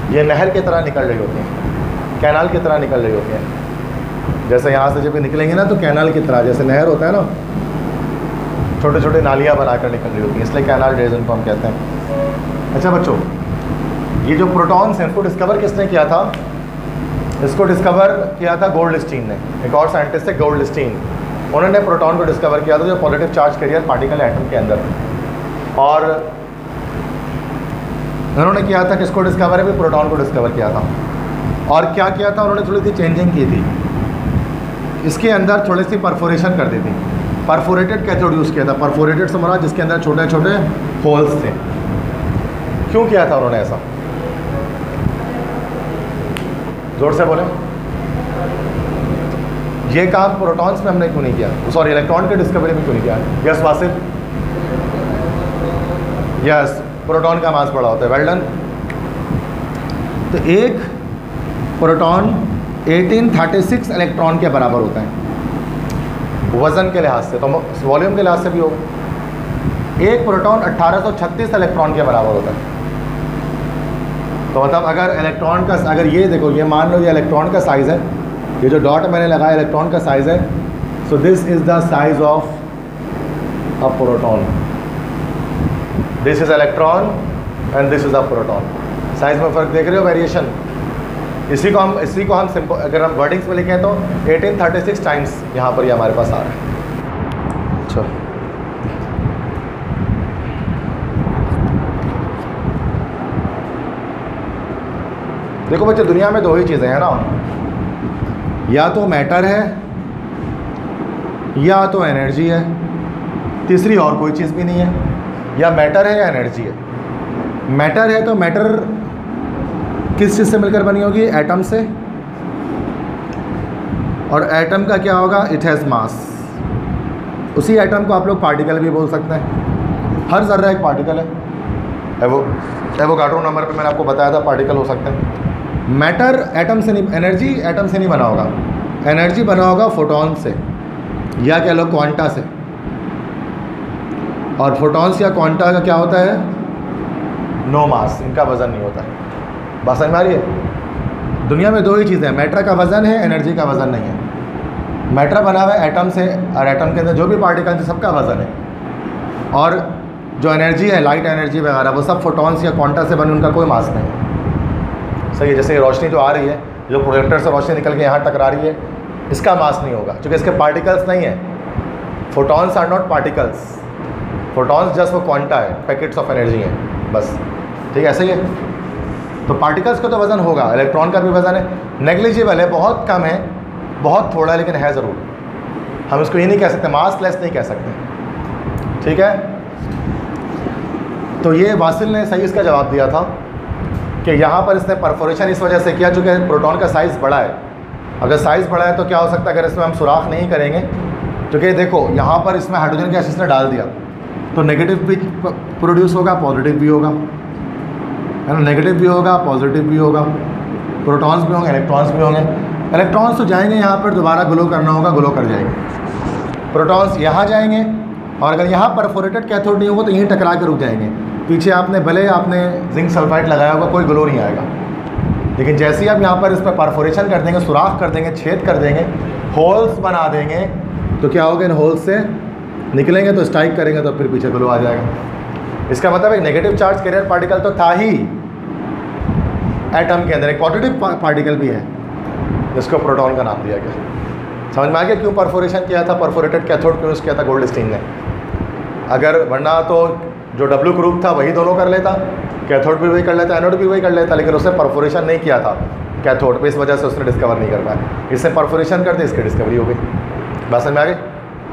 ये नहर की तरह निकल रही होती हैं, कैनाल की तरह निकल रही होती हैं। जैसे यहाँ से जब निकलेंगे ना तो कैनाल की तरह, जैसे नहर होता है ना, छोटे छोटे नालियाँ बनाकर निकल रही होती हैं, इसलिए कैनाल रेज इनको हम कहते हैं। अच्छा बच्चों, ये जो प्रोटॉन्स हैं इनको डिस्कवर किसने किया था? इसको डिस्कवर किया था गोल्डस्टीन ने, एक और साइंटिस्ट है गोल्डस्टीन। उन्होंने प्रोटॉन को डिस्कवर किया था जो positive charge carrier particle atom के अंदर। और उन्होंने किया था किसको डिस्कवर है? भी प्रोटॉन को डिस्कवर किया था। और क्या किया था उन्होंने? थोड़ी सी चेंजिंग की थी, इसके अंदर थोड़ी सी परफोरेशन कर दी थी। परफोरेटेड कैथोड यूज़ किया था। परफोरेटेड से मरा जिसके अंदर छोटे छोटे होल्स थे। क्यों किया था उन्होंने ऐसा? जोर से बोले। ये काम प्रोटॉन्स में हमने क्यों नहीं किया? सॉरी, इलेक्ट्रॉन के डिस्कवरी में क्यों नहीं किया? यस वासिफ, यस, प्रोटॉन का मास बड़ा होता है। Well done. तो एक प्रोटॉन 1836 इलेक्ट्रॉन के बराबर होता है वज़न के लिहाज से, तो वॉल्यूम के लिहाज से भी होगा। एक प्रोटॉन 1836 इलेक्ट्रॉन के बराबर होता है। तो मतलब अगर इलेक्ट्रॉन का, अगर ये देखो, ये मान लो ये इलेक्ट्रॉन का साइज़ है, ये जो डॉट मैंने लगाया इलेक्ट्रॉन का साइज़ है। So this is the size of a proton, this is electron and this is a proton. Size में फ़र्क देख रहे हो, वेरिएशन। इसी को हम सिंपल, अगर हम वर्डिंग्स में लिखें तो 1836 टाइम्स यहाँ पर ये हमारे पास आ रहा है। अच्छा, देखो बच्चे, दुनिया में दो ही चीज़ें हैं ना, या तो मैटर है या तो एनर्जी है, तीसरी और कोई चीज़ भी नहीं है। या मैटर है या एनर्जी है। मैटर है तो मैटर किस चीज़ से मिलकर बनी होगी? एटम से। और एटम का क्या होगा? It has mass. उसी एटम को आप लोग पार्टिकल भी बोल सकते हैं। हर ज़र्रा एक पार्टिकल है। एवोगाड्रो नंबर पे मैंने आपको बताया था पार्टिकल हो सकते हैं। मैटर एटम से नहीं, एनर्जी एटम से नहीं बना होगा। एनर्जी बना होगा फोटॉन से, या कह लो क्वांटा से। और फोटॉन्स या क्वांटा का क्या होता है? नो मास, इनका वज़न नहीं होता है। बात समझ में आ रही है? दुनिया में दो ही चीज़ें हैं, मैटर का वज़न है, एनर्जी का वज़न नहीं है। मैटर बना हुआ है एटम से, और एटम के अंदर जो भी पार्टिकल है सबका वज़न है। और जो एनर्जी है, लाइट एनर्जी वगैरह, वो सब फोटॉन्स या क्वांटा से बने, उनका कोई मास नहीं है। सही है। जैसे रोशनी जो आ रही है, जो प्रोजेक्टर से रोशनी निकल के यहाँ टकरा रही है, इसका मास नहीं होगा क्योंकि इसके पार्टिकल्स नहीं है। Photons are not particles, photons just वो क्वांटा है, पैकेट्स ऑफ एनर्जी हैं बस। ठीक है, ऐसे ही है। तो पार्टिकल्स का तो वज़न होगा, इलेक्ट्रॉन का भी वज़न है, नेग्लिजिबल है, बहुत कम है, बहुत थोड़ा, लेकिन है ज़रूर। हम इसको ये नहीं कह सकते, मास लेस नहीं कह सकते। ठीक है। तो ये वासिल ने सही इसका जवाब दिया था कि यहाँ पर इसने परफोरेशन इस वजह से किया चूँकि प्रोटॉन का साइज़ बड़ा है। अगर साइज़ बड़ा है तो क्या हो सकता है अगर इसमें हम सुराख नहीं करेंगे, क्योंकि देखो यहाँ पर इसमें हाइड्रोजन गैस इसने डाल दिया तो नेगेटिव भी प्रोड्यूस होगा, पॉजिटिव भी होगा, है ना। नेगेटिव भी होगा, पॉजिटिव भी होगा, प्रोटॉन्स भी होंगे, इलेक्ट्रॉन्स भी होंगे। इलेक्ट्रॉन्स तो जाएंगे यहाँ पर, दोबारा ग्लो करना होगा, ग्लो कर जाएंगे। प्रोटॉन्स यहाँ जाएंगे, और अगर यहाँ परफोरेटेड कैथोड नहीं होगा तो यहीं टकरा कर रुक जाएंगे। पीछे आपने भले आपने जिंक सल्फाइड लगाया होगा, कोई ग्लो नहीं आएगा। लेकिन जैसे ही आप यहाँ पर इस पर परफोरेशन कर देंगे, सुराख कर देंगे, छेद कर देंगे, होल्स बना देंगे, तो क्या होगा? इन होल्स से निकलेंगे तो स्ट्राइक करेंगे तो फिर पीछे ग्लो आ जाएगा। इसका मतलब एक नेगेटिव चार्ज कैरियर पार्टिकल तो था ही एटम के अंदर, एक पॉजिटिव पार्टिकल भी है, जिसको प्रोटॉन का नाम दिया गया। समझ में आ गया क्यों परफोरेशन किया था? परफोरेटेड कैथोड क्यों यूज़ किया था गोल्डस्टीन ने? अगर वरना तो जो डब्ल्यू ग्रुप था वही दोनों कर लेता, कैथोड भी वही कर लेता, एनोड भी वही कर लेता, लेकिन उसने परफोरेशन नहीं किया था कैथोड पे, इस वजह से उसने डिस्कवर नहीं कर पाया। इसने परफोरेशन कर दी, इसकी डिस्कवरी हो गई। बात समझ में आ गई?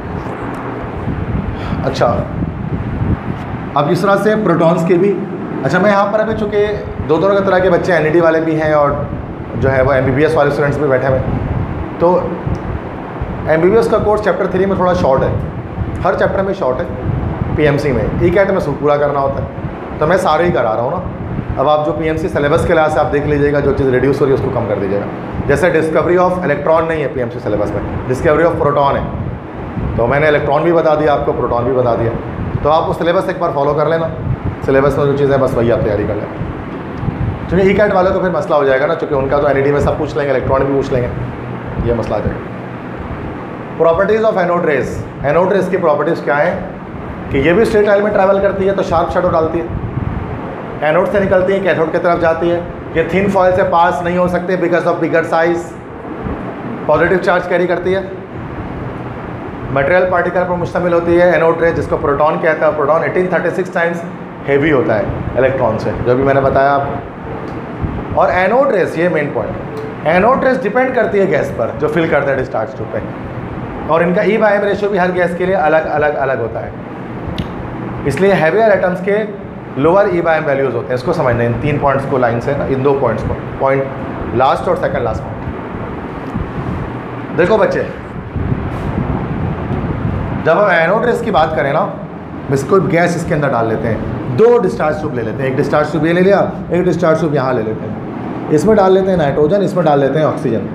अच्छा, अब इस तरह से प्रोटॉन्स के भी। अच्छा, मैं यहाँ पर अभी चूँकि दो तरह के बच्चे NED वाले भी हैं और जो है वो MBBS वाले स्टूडेंट्स भी बैठे हुए हैं, तो MBBS का कोर्स चैप्टर 3 में थोड़ा शॉर्ट है, हर चैप्टर में शॉर्ट है। PMC में ECAT में पूरा करना होता है, तो मैं सारे ही करा रहा हूँ ना। अब आप जो PMC सिलेबस के लिहाज से आप देख लीजिएगा, जो चीज़ रिड्यूस हो रही है उसको कम कर दीजिएगा। जैसे डिस्कवरी ऑफ इलेक्ट्रॉन नहीं है PMC सिलेबस में, डिस्कवरी ऑफ प्रोटॉन है, तो मैंने इलेक्ट्रॉन भी बता दिया आपको, प्रोटॉन भी बता दिया। तो आप उस सिलेबस एक बार फॉलो कर लेना, सिलेबस में जो चीज़ें बस वही आप तैयारी कर लें। क्योंकि ई कैट वालों को फिर मसला हो जाएगा ना, क्योंकि उनका तो एनईडी में सब पूछ लेंगे, इलेक्ट्रॉन भी पूछ लेंगे, ये मसला आ जाएगा। Properties of anode rays. Anode rays की प्रॉपर्टीज़ क्या है कि ये भी स्ट्रेट लाइन में ट्रैवल करती है तो शार्प शैडो डालती है, एनोड से निकलती है कैथोड की तरफ जाती है। ये थिन फॉयल से पास नहीं हो सकते because of bigger size, positive charge carry करती है, मटेरियल पार्टिकल पर मुश्तमिल होती है एनोड रेस, जिसको प्रोटॉन कहता है। प्रोटॉन 1836 टाइम्स हेवी होता है इलेक्ट्रॉन से, जो भी मैंने बताया आपको। और एनोड रेस, ये main point, anode rays depend करती है गैस पर जो फिल करता है डिस्चार्ज ट्यूब पे, और इनका ई बाय एम रेशियो भी हर गैस के लिए अलग अलग अलग होता है। इसलिए हैवियर एटम्स के lower E by M values होते हैं। इसको समझना, इन 3 पॉइंट्स को लाइन से ना, इन 2 पॉइंट्स को, पॉइंट लास्ट और सेकंड लास्ट पॉइंट। देखो बच्चे, जब हम एनोड रेस की बात करें ना, इसको गैस इसके अंदर डाल लेते हैं, 2 डिस्चार्ज ट्यूब ले लेते हैं, एक डिस्चार्ज ट्यूब ये ले लिया, एक डिस्चार्ज ट्यूब यहाँ ले लेते हैं। इसमें डाल लेते हैं नाइट्रोजन, इसमें डाल लेते हैं ऑक्सीजन,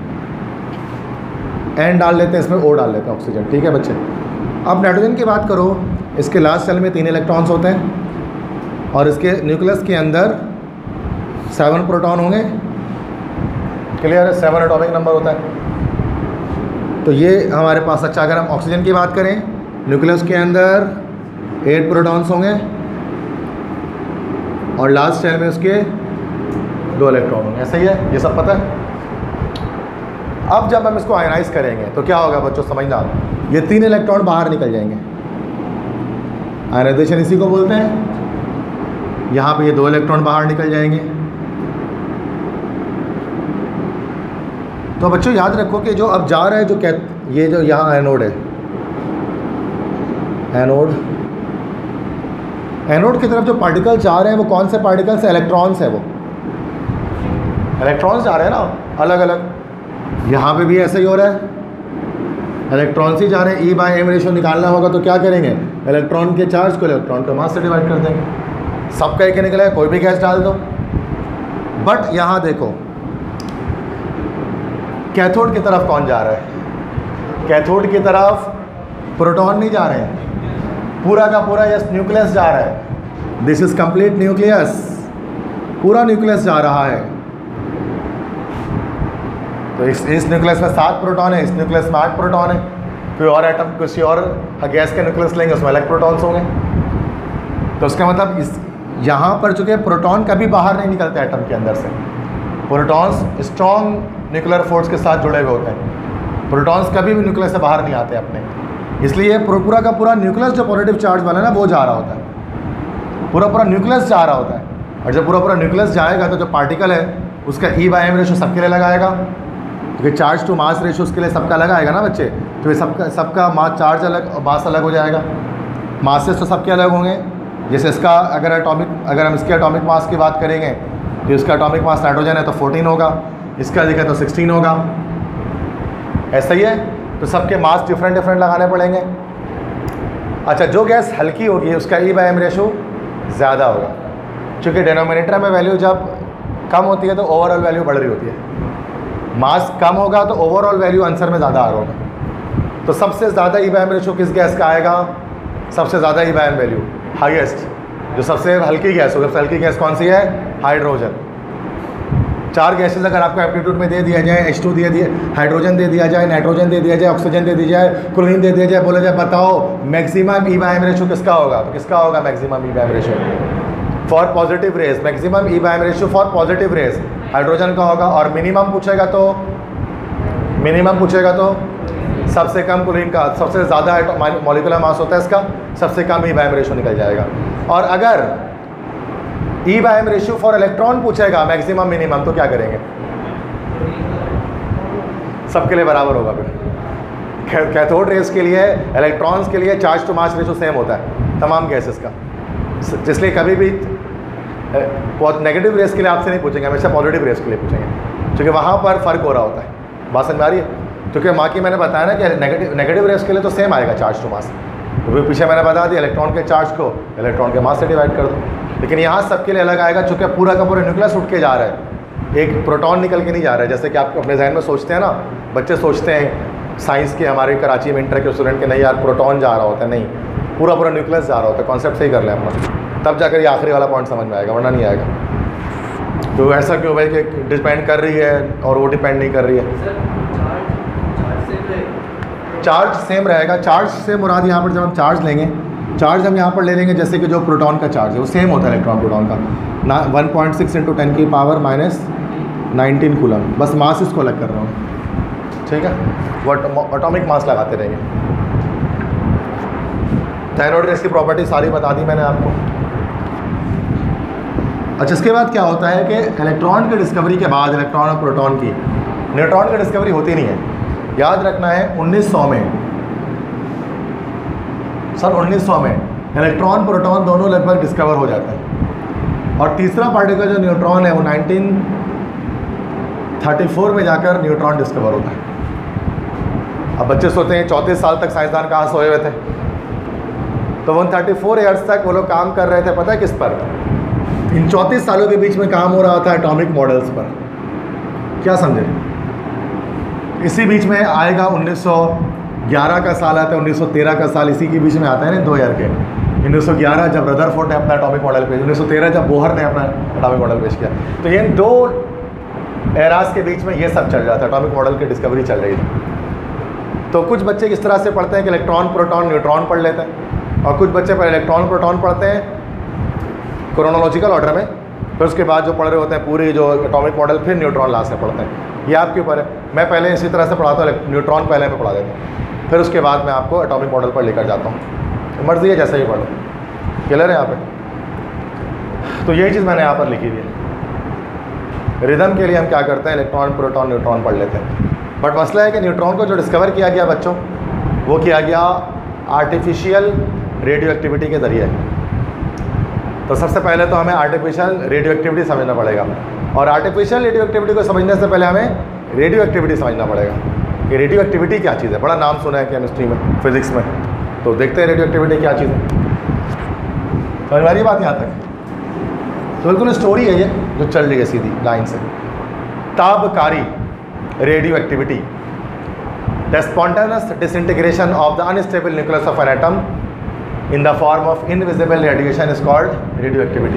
एन डाल लेते हैं, इसमें ओ डाल लेते हैं ऑक्सीजन। ठीक है बच्चे। अब नाइट्रोजन की बात करो, इसके लास्ट शेल में 3 इलेक्ट्रॉन्स होते हैं और इसके न्यूक्लियस के अंदर 7 प्रोटॉन होंगे। क्लियर है? 7 एटॉमिक नंबर होता है। तो ये हमारे पास, अच्छा अगर हम ऑक्सीजन की बात करें, न्यूक्लियस के अंदर 8 प्रोटॉन्स होंगे और लास्ट शेल में उसके 2 इलेक्ट्रॉन होंगे। ऐसा ही है, ये सब पता है। अब जब हम इसको आयनाइज करेंगे तो क्या होगा बच्चों, समझना, ये 3 इलेक्ट्रॉन बाहर निकल जाएंगे। आयनाइजेशन इसी को बोलते हैं। यहाँ पे ये 2 इलेक्ट्रॉन बाहर निकल जाएंगे। तो बच्चों याद रखो कि जो अब जा रहा है, जो ये जो यहाँ एनोड है, एनोड की तरफ जो पार्टिकल जा रहे हैं वो कौन से पार्टिकल्स हैं? इलेक्ट्रॉन्स है। वो इलेक्ट्रॉन्स जा रहे हैं ना अलग अलग। यहाँ पे भी ऐसा ही हो रहा है, इलेक्ट्रॉन्स ही जा रहे हैं। ई बाय एम रेशियो निकालना होगा तो क्या करेंगे? इलेक्ट्रॉन के चार्ज को इलेक्ट्रॉन के मास से डिवाइड कर देंगे। सबका एक निकला है, कोई भी गैस डाल दो। बट यहाँ देखो, कैथोड की तरफ कौन जा रहा है? कैथोड की तरफ प्रोटॉन नहीं जा रहे हैं, पूरा का पूरा यस न्यूक्लियस जा रहा है। दिस इज कंप्लीट न्यूक्लियस, पूरा न्यूक्लियस जा रहा है। तो इस न्यूक्लियस में 7 प्रोटॉन है, इस न्यूक्लियस में 8 प्रोटॉन है। कोई और एटम, किसी और गैस के न्यूक्लियस लेंगे, उसमें अलग प्रोटॉन्स होंगे। तो उसका मतलब इस यहाँ पर चूँकि प्रोटॉन कभी बाहर नहीं निकलते एटम के अंदर से। प्रोटॉन्स स्ट्रॉन्ग न्यूक्लियर फोर्स के साथ जुड़े हुए होते हैं। प्रोटॉन्स कभी भी न्यूक्लियस से बाहर नहीं आते अपने, इसलिए पूरा का पूरा न्यूक्लियस जो पॉजिटिव चार्ज वाला है ना, वो जा रहा होता है। पूरा न्यूक्लियस जा रहा होता है। और जब पूरा न्यूक्लियस जाएगा तो जो पार्टिकल है उसका ई बाय एम रेशियो सबके लिए लगाएगा, क्योंकि चार्ज टू मास रेशियो उसके लिए सबका लगाएगा ना बच्चे। तो ये सबका मास चार्ज अलग और मास अलग हो जाएगा। मासेस तो सबके अलग होंगे। जैसे इसका अगर हम इसके एटॉमिक मास की बात करेंगे तो इसका एटॉमिक मास नाइट्रोजन है तो 14 होगा, इसका दिखा तो 16 होगा। ऐसा ही है, तो सबके मास डिफरेंट लगाने पड़ेंगे। अच्छा, जो गैस हल्की होगी उसका ई बाय एम रेशियो ज़्यादा होगा, क्योंकि डिनोमिनेटर में वैल्यू जब कम होती है तो ओवरऑल वैल्यू बढ़ रही होती है। मास कम होगा तो ओवरऑल वैल्यू आंसर में ज़्यादा आ रहा होगा। तो सबसे ज़्यादा ई बाय एम रेशियो किस गैस का आएगा? सबसे ज़्यादा E by M value highest, जो सबसे हल्की गैस होगी। सबसे हल्की गैस कौन सी है? हाइड्रोजन। 4 गैसेस अगर आपको एप्टीट्यूड में दे दिया जाए, H2 दे दिया, हाइड्रोजन दे दिया जाए, नाइट्रोजन दे दिया जाए, ऑक्सीजन दे दी जाए, क्लोरीन दे दिया जाए, बोला जाए बताओ maximum E by M ratio किसका होगा? तो किसका होगा maximum E by M ratio? For positive rays, maximum E by M ratio for positive rays hydrogen का होगा। और मिनिमम पूछेगा तो सबसे कम क्लोरीन का, सबसे ज़्यादा मॉलिक्यूलर मास होता है इसका, सबसे कम ई बाय एम रेशियो निकल जाएगा। और अगर E by M ratio for electron पूछेगा मैक्सिमम मिनिमम, तो क्या करेंगे? सबके लिए बराबर होगा। फिर कैथोड रेस के लिए, इलेक्ट्रॉन्स के लिए charge to mass ratio same होता है तमाम गैसेस का। इसलिए कभी भी नेगेटिव रेस के लिए आपसे नहीं पूछेंगे, हमेशा पॉजिटिव रेस के लिए पूछेंगे, क्योंकि वहाँ पर फ़र्क हो रहा होता है। बात समझ में आ रही है? क्योंकि बाकी मैंने बताया ना कि नेगेटिव रेस के लिए तो सेम आएगा चार्ज टू मास। तो पीछे मैंने बता दिया इलेक्ट्रॉन के चार्ज को इलेक्ट्रॉन के मास से डिवाइड कर दो। लेकिन यहाँ सबके लिए अलग आएगा, चूँकि पूरा का पूरा न्यूक्लियस उठ के जा रहा है, एक प्रोटॉन निकल के नहीं जा रहा है। जैसे कि आप अपने जहन में सोचते हैं ना, बच्चे सोचते हैं साइंस के, हमारे कराची में इंटर के स्टूडेंट के, नहीं यार प्रोटॉन जा रहा होता है, नहीं, पूरा न्यूक्लियस जा रहा होता है। कॉन्सेप्ट सही कर लें अपना, तब जाकर ये आखिरी वाला पॉइंट समझ में आएगा, वरना नहीं आएगा। तो ऐसा क्यों भाई कि डिपेंड कर रही है और वो डिपेंड नहीं कर रही है? चार्ज सेम रहेगा। चार्ज से मुराद यहाँ पर जब हम चार्ज लेंगे, चार्ज हम यहाँ पर ले लेंगे जैसे कि जो प्रोटॉन का चार्ज है वो सेम होता है इलेक्ट्रॉन प्रोटॉन का ना, 1.6 × 10⁻⁻19 कूलम। बस मास इसको अलग कर रहा हूँ, ठीक है। वो एटॉमिक मास लगाते रहेंगे। थायरॉइड रेस की प्रॉपर्टी सारी बता दी मैंने आपको। अच्छा, इसके बाद क्या होता है कि इलेक्ट्रॉन की डिस्कवरी के बाद, इलेक्ट्रॉन और प्रोटॉन की, न्यूट्रॉन की डिस्कवरी होती नहीं है। याद रखना है 1900 में, सन 1900 में इलेक्ट्रॉन प्रोटॉन दोनों लगभग डिस्कवर हो जाते हैं। और तीसरा पार्टिकल जो न्यूट्रॉन है वो 1934 में जाकर न्यूट्रॉन डिस्कवर होता है। अब बच्चे सोचते हैं 34 साल तक साइंसदान कहाँ सोए हुए थे? तो 134 ईयर्स तक वो लोग काम कर रहे थे, पता है किस पर? इन 34 सालों के बीच में काम हो रहा था एटॉमिक मॉडल्स पर। क्या समझे? इसी बीच में आएगा 1911 का साल आता है, 1913 का साल इसी के बीच में आता है ना, 2000 के। 1911 जब रदरफोर्ड ने अपना एटॉमिक मॉडल पेश, 1913 जब बोहर ने अपना एटॉमिक मॉडल पेश किया। तो ये दो एराज के बीच में ये सब चल रहा था, एटॉमिक मॉडल की डिस्कवरी चल रही थी। तो कुछ बच्चे इस तरह से पढ़ते हैं कि इलेक्ट्रॉन प्रोटॉन न्यूट्रॉन पढ़ लेते हैं, और कुछ बच्चे पहले इलेक्ट्रॉन प्रोटॉन पढ़ते हैं क्रोनोलॉजिकल ऑर्डर में, फिर उसके बाद जो पढ़ रहे होते हैं पूरी जो एटॉमिक मॉडल, फिर न्यूट्रॉन लास्ट में पढ़ते हैं। ये आपके ऊपर है। मैं पहले इसी तरह से पढ़ाता हूँ, न्यूट्रॉन पहले मैं पढ़ा देता हूँ, फिर उसके बाद मैं आपको एटॉमिक मॉडल पर लेकर जाता हूँ। मर्जी है जैसे ही पढ़ो। क्लियर है यहाँ पे? तो यही चीज़ मैंने यहाँ पर लिखी हुई है। रिदम के लिए हम क्या करते हैं, इलेक्ट्रॉन प्रोटॉन न्यूट्रॉन पढ़ लेते हैं। बट मसला है कि न्यूट्रॉन को जो डिस्कवर किया गया बच्चों, वो किया गया आर्टिफिशियल रेडियो एक्टिविटी के ज़रिए। तो सबसे पहले तो हमें आर्टिफिशियल रेडियो एक्टिविटी समझना पड़ेगा, और आर्टिफिशियल रेडियो एक्टिविटी को समझने से पहले हमें रेडियो एक्टिविटी समझना पड़ेगा कि रेडियो एक्टिविटी क्या चीज़ है। बड़ा नाम सुना है केमिस्ट्री में, फिजिक्स में, तो देखते हैं रेडियो एक्टिविटी क्या चीज़ है। समझ में आ रही बात यहाँ तक? तो बिल्कुल स्टोरी है ये जो चल रही है सीधी लाइन से। ताबकारी radioactivity, the spontaneous disintegration of the unstable nucleus of an atom in the form of invisible radiation is called radioactivity।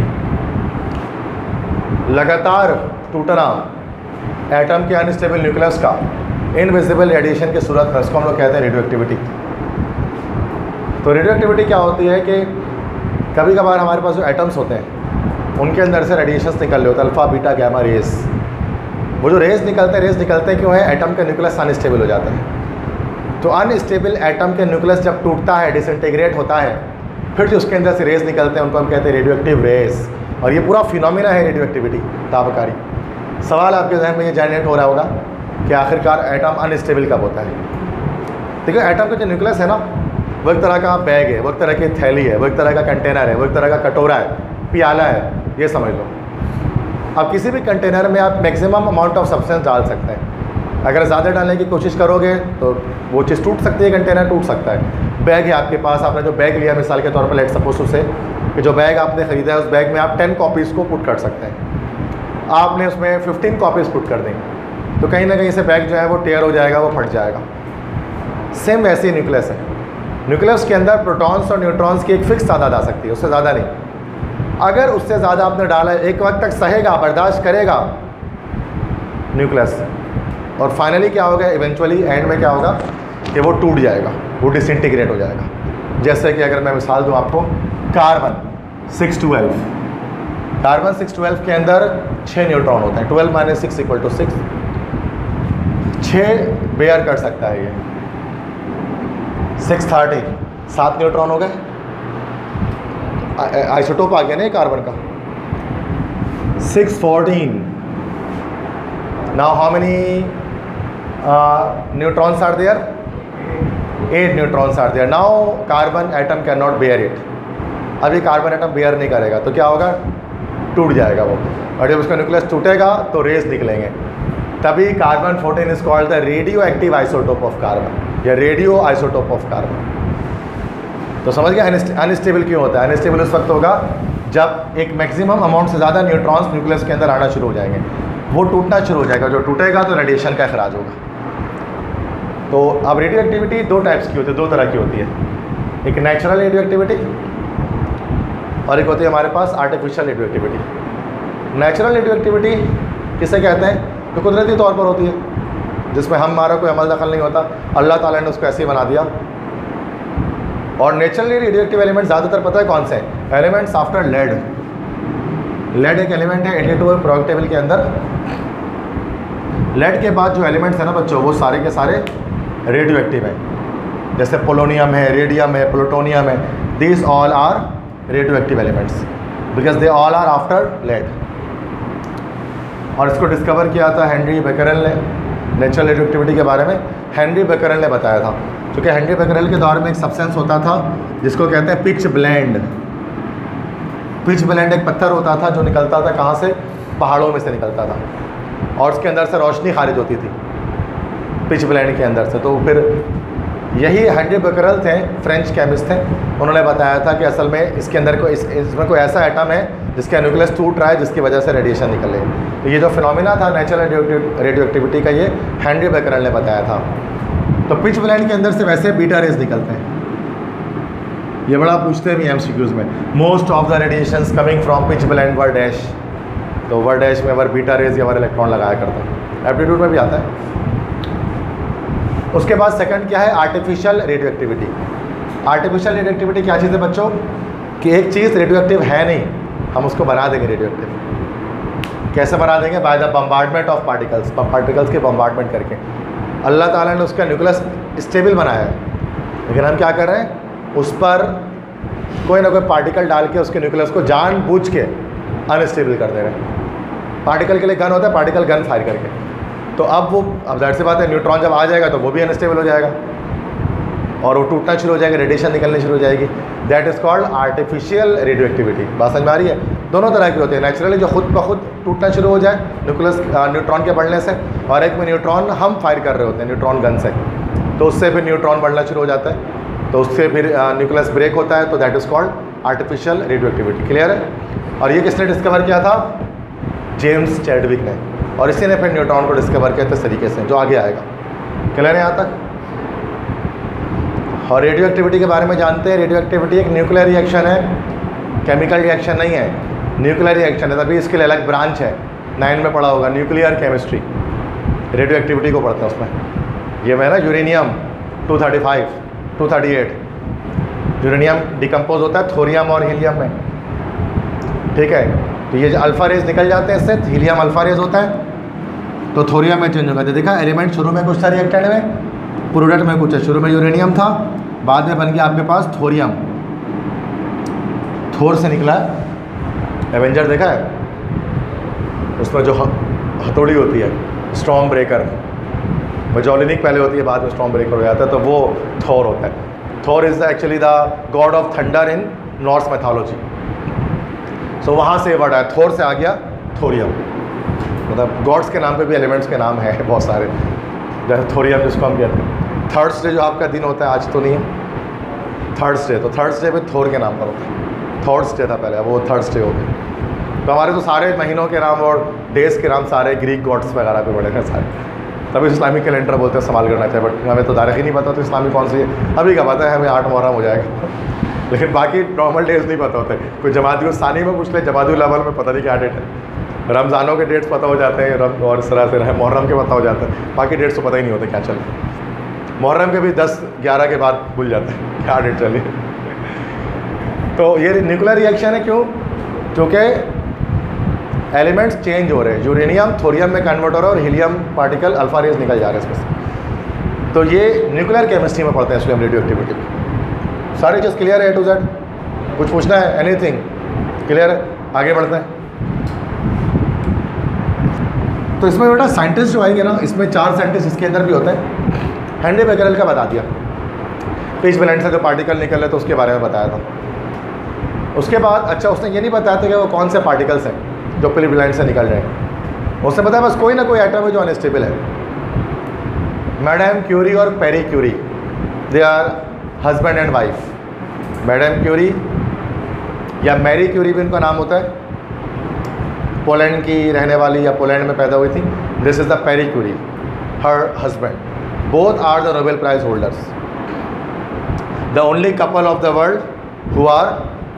लगातार टूटना एटम के अनस्टेबल न्यूक्लियस का इनविजिबल रेडिएशन की सूरत में, उसको हम लोग कहते हैं रेडियो एक्टिविटी। तो रेडियो एक्टिविटी क्या होती है कि कभी कभार हमारे पास जो एटम्स होते हैं उनके अंदर से रेडिएशंस निकल रहे होते हैं, अल्फ़ा बीटा गैमा रेस। वो जो रेस निकलते क्यों है? एटम का न्यूक्लियस अनस्टेबल हो जाता है। तो अनस्टेबल एटम के न्यूक्लियस जब टूटता है, डिसइंटीग्रेट होता है, फिर जो उसके अंदर से रेस निकलते हैं उनको हम कहते हैं रेडियो एक्टिव रेस। और ये पूरा फिनोमिना है रेडियो एक्टिविटी, ताबकारी। सवाल आपके जहन में ये जनरेट हो रहा होगा कि आखिरकार एटम अनस्टेबल कब होता है? देखिए, एटम का जो न्यूक्लियस है ना, वो एक तरह का बैग है, वो एक तरह की थैली है, वो एक तरह का कंटेनर है, वो एक तरह का कटोरा है, प्याला है, ये समझ लो। अब किसी भी कंटेनर में आप मैक्सिमम अमाउंट ऑफ सब्सटेंस डाल सकते हैं। अगर ज़्यादा डालने की कोशिश करोगे तो वो चीज़ टूट सकती है, कंटेनर टूट सकता है। बैग है आपके पास, आपने जो बैग लिया मिसाल के तौर पर, लेट सपोज उसे कि जो बैग आपने ख़रीदा है उस बैग में आप 10 कॉपीज़ को पुट कर सकते हैं। आपने उसमें 15 कॉपीज़ पुट कर देंगे तो कहीं ना कहीं से बैग जो है वो टेयर हो जाएगा, वो फट जाएगा। सेम वैसे ही न्यूक्लियस है। न्यूक्लियस के अंदर प्रोटॉन्स और न्यूट्रॉन्स की एक फ़िक्स तादाद आ सकती है, उससे ज़्यादा नहीं। अगर उससे ज़्यादा आपने डाला है, एक वक्त तक सहेगा, बर्दाश्त करेगा न्यूक्लियस, और फाइनली क्या होगा, इवेंचुअली एंड में क्या होगा कि वो टूट जाएगा, वो डिसइंटीग्रेट हो जाएगा। जैसे कि अगर मैं मिसाल दूँ आपको, कार्बन 612, कार्बन 612 के अंदर 6 न्यूट्रॉन होते हैं। 12 - 6 = 6, 6 बेयर कर सकता है ये। 630 7 न्यूट्रॉन हो गए, आइसोटोप आ गया ना कार्बन का। 614, now how many neutrons are there? 8 neutrons are there. Now carbon atom can not bear it. अभी कार्बन एटम बेयर नहीं करेगा तो क्या होगा, टूट जाएगा वो, और जब उसका न्यूक्लियस टूटेगा तो रेस निकलेंगे। तभी carbon 14 is called the radioactive isotope of carbon, या रेडियो आइसोटोप ऑफ कार्बन। तो समझ गया अनस्टेबल क्यों होता है? अनस्टेबल उस वक्त होगा जब एक मैक्सिमम अमाउंट से ज़्यादा न्यूट्रॉन्स न्यूक्लियस के अंदर आना शुरू हो जाएंगे, वो टूटना शुरू हो जाएगा। जो टूटेगा तो रेडिएशन का अखराज होगा। तो अब रेडियो एक्टिविटी 2 टाइप्स की होती है, 2 तरह की होती है। एक नेचुरल रेडियो एक्टिविटी और एक होती है हमारे पास artificial radioactivity. Natural radioactivity किसे कहते हैं? तो कुदरती तौर पर होती है, जिसमें हमारा कोई अमल दखल नहीं होता, अल्लाह ताला ने उसको ऐसे ही बना दिया। और नेचुरली रेडियो एक्टिव एलिमेंट ज़्यादातर पता है कौन से हैं? Elements after lead. लेड एक एलिमेंट है 82 प्रोडक्ट टेबल के अंदर। लेड के बाद जो एलिमेंट्स हैं ना बच्चों, वो सारे के सारे रेडियो एक्टिव हैं। जैसे पोलोनियम है, रेडियम है, प्लूटोनियम है, these all are radioactive elements because they all are after lead. और इसको डिस्कवर किया था हेनरी बेकरेल ने। नेचुरल रेडियो एक्टिविटी के बारे में हेनरी बेकरेल ने बताया था, क्योंकि हेनरी बेकरेल के दौर में एक सब्सटेंस होता था जिसको कहते हैं पिच ब्लेंड। पिच ब्लेंड एक पत्थर होता था जो निकलता था कहाँ से? पहाड़ों में से निकलता था, और उसके अंदर से रोशनी खारिज होती थी पिच ब्लेंड के अंदर से। तो फिर यही हेनरी बेकरेल थे, फ्रेंच केमिस्ट थे, उन्होंने बताया था कि असल में इसके अंदर इसमें कोई ऐसा एटम है जिसका न्यूक्लियस टूट रहा है, जिसकी वजह से रेडिएशन निकले। तो ये जो फिनोमिना था नेचुरल रेडियो एक्टिविटी का, ये हेनरी बेकरेल ने बताया था। तो पिच ब्लेंड के अंदर से वैसे बीटा रेज निकलते हैं। ये बड़ा पूछते हैं भी एमसीक्यूज में, most of the radiations coming from pitchblende were dash. तो वर डैश में वर बीटा रेज या वर इलेक्ट्रॉन लगाया करते हैं, एप्टीट्यूड में भी आता है। उसके बाद सेकंड क्या है? Artificial radioactivity. Artificial radioactivity क्या चीज़ है बच्चों? कि एक चीज़ रेडियो एक्टिव है नहीं, हम उसको बना देंगे रेडियो एक्टिव। कैसे बना देंगे? By the bombardment of particles, particles के बम्बार्डमेंट करके। अल्लाह ताला ने उसका न्यूक्लियस स्टेबल बनाया है, लेकिन हम क्या कर रहे हैं? उस पर कोई ना कोई पार्टिकल डाल के उसके न्यूक्लियस को जानबूझ के अनस्टेबल कर दे रहे हैं। पार्टिकल के लिए गन होता है, पार्टिकल गन फायर करके। तो अब जाहिर सी बात है, न्यूट्रॉन जब आ जाएगा तो वो भी अनस्टेबल हो जाएगा और वो टूटना शुरू हो जाएगा, रेडिएशन निकलनी शुरू हो जाएगी। That is called artificial radioactivity. बात समझ में आ रही है? दोनों तरह की होती है, नेचुरली जो खुद ब खुद टूटना शुरू हो जाए न्यूक्लियस न्यूट्रॉन के बढ़ने से, और एक में न्यूट्रॉन हम फायर कर रहे होते हैं न्यूट्रॉन गन से, तो उससे फिर न्यूट्रॉन बढ़ना शुरू हो जाता है, तो उससे फिर न्यूक्लियस ब्रेक होता है। तो that is called artificial radioactivity. Clear है? और ये किसने डिस्कवर किया था? जेम्स चैडविक ने, और इसी ने फिर न्यूट्रॉन को डिस्कवर किया था इस तरीके से, जो आगे आएगा। क्लियर है यहाँ तक? और रेडियो एक्टिविटी के बारे में जानते हैं। रेडियो एक्टिविटी एक न्यूक्लियर रिएक्शन है, केमिकल रिएक्शन नहीं है, न्यूक्लियर रिएक्शन है। तभी इसके लिए अलग ब्रांच है, 9 में पढ़ा होगा, न्यूक्लियर केमिस्ट्री। रेडियो एक्टिविटी को पढ़ते हैं उसमें। ये मैं ना यूरेनियम 235, 238 यूरेनियम डिकम्पोज होता है थोरियम और हीलियम में, ठीक है। तो ये जो अल्फा रेज निकल जाते हैं इससे, हीलियम अल्फा रेज होता है, तो थोरियम में चेंज हो गया। देखा एलिमेंट शुरू में कुछ था रिएक्टेंट में, प्रोडक्ट में कुछ है। शुरू में यूरेनियम था, बाद में बन गया आपके पास थोरियम, थोर से निकला। एवेंजर देखा है? उसमें जो हथौड़ी होती है, स्टॉर्म ब्रेकर, मजोलिनिक पहले होती है, बाद में स्टॉर्म ब्रेकर हो जाता है, तो वो थोर होता है। Thor is actually the god of thunder in Norse mythology. So वहाँ से वर्ड आया, थोर से आ गया थोरियम। मतलब गॉड्स के नाम पे भी एलिमेंट्स के नाम हैं बहुत सारे, जैसे थोरियम जिसको हम कहते हैं। थर्सडे जो आपका दिन होता है, आज तो नहीं है, थर्सडे, तो थर्सडे पे थोर के नाम पर होता है। थर्सडे था पहले, वो थर्सडे हो गए। तो हमारे तो सारे महीनों के नाम और डेज के नाम सारे ग्रीक गॉड्स वगैरह पे बड़े हैं सारे, तभी इस्लामिक कैलेंडर बोलते हैं, संभाल करना चाहिए। बट हमें तो तारीख ही नहीं पता, तो इस्लामी कौन सी है अभी का पता है हमें, 8 मुहर्रम हो जाएगा लेकिन बाकी नॉर्मल डेज नहीं पता होते। कोई जमाती सानी में पूछ ले, जमाती अव्वल में पता नहीं क्या डेट है। रमज़ानों के डेट्स पता हो जाते हैं, और इस तरह से मुहर्रम के पता हो जाता है, बाकी डेट्स तो पता ही नहीं होते क्या चल रहा है। मुहर्रम के भी 10-11 के बाद भूल जाते हैं क्या डेट चली। तो ये न्यूक्लियर रिएक्शन है, क्यों? क्योंकि एलिमेंट्स चेंज हो रहे हैं, यूरेनियम थोरियम में कन्वर्ट हो रहा है और हीलियम पार्टिकल अल्फा रेज निकल जा रहे हैं इसमें से। तो ये न्यूक्लियर केमिस्ट्री में पढ़ते हैं, इसलिए हम रेडियो एक्टिविटी। सारी चीज़ क्लियर है, A to Z? कुछ पूछना है? एनीथिंग क्लियर है? आगे बढ़ते हैं। तो इसमें बेटा साइंटिस्ट जो आएंगे ना, इसमें 4 साइंटिस्ट इसके अंदर भी होते हैं। हेनरी बेकरेल का बता दिया, पिच ब्लेंड से जो पार्टिकल निकले तो उसके बारे में बताया था। उसके बाद अच्छा उसने ये नहीं बताया था कि वो कौन से पार्टिकल्स हैं जो पिच ब्लेंड से निकल रहे हैं। उसने बताया बस कोई ना कोई एटम है जो अनस्टेबल है। मैडम क्यूरी और Pierre Curie, they are husband and wife. Madam Curie या मैरी क्यूरी भी उनका नाम होता है, पोलैंड की रहने वाली या पोलैंड में पैदा हुई थी। This is the Pierre Curie, her husband. Both are the Nobel prize holders, the only couple of the world who are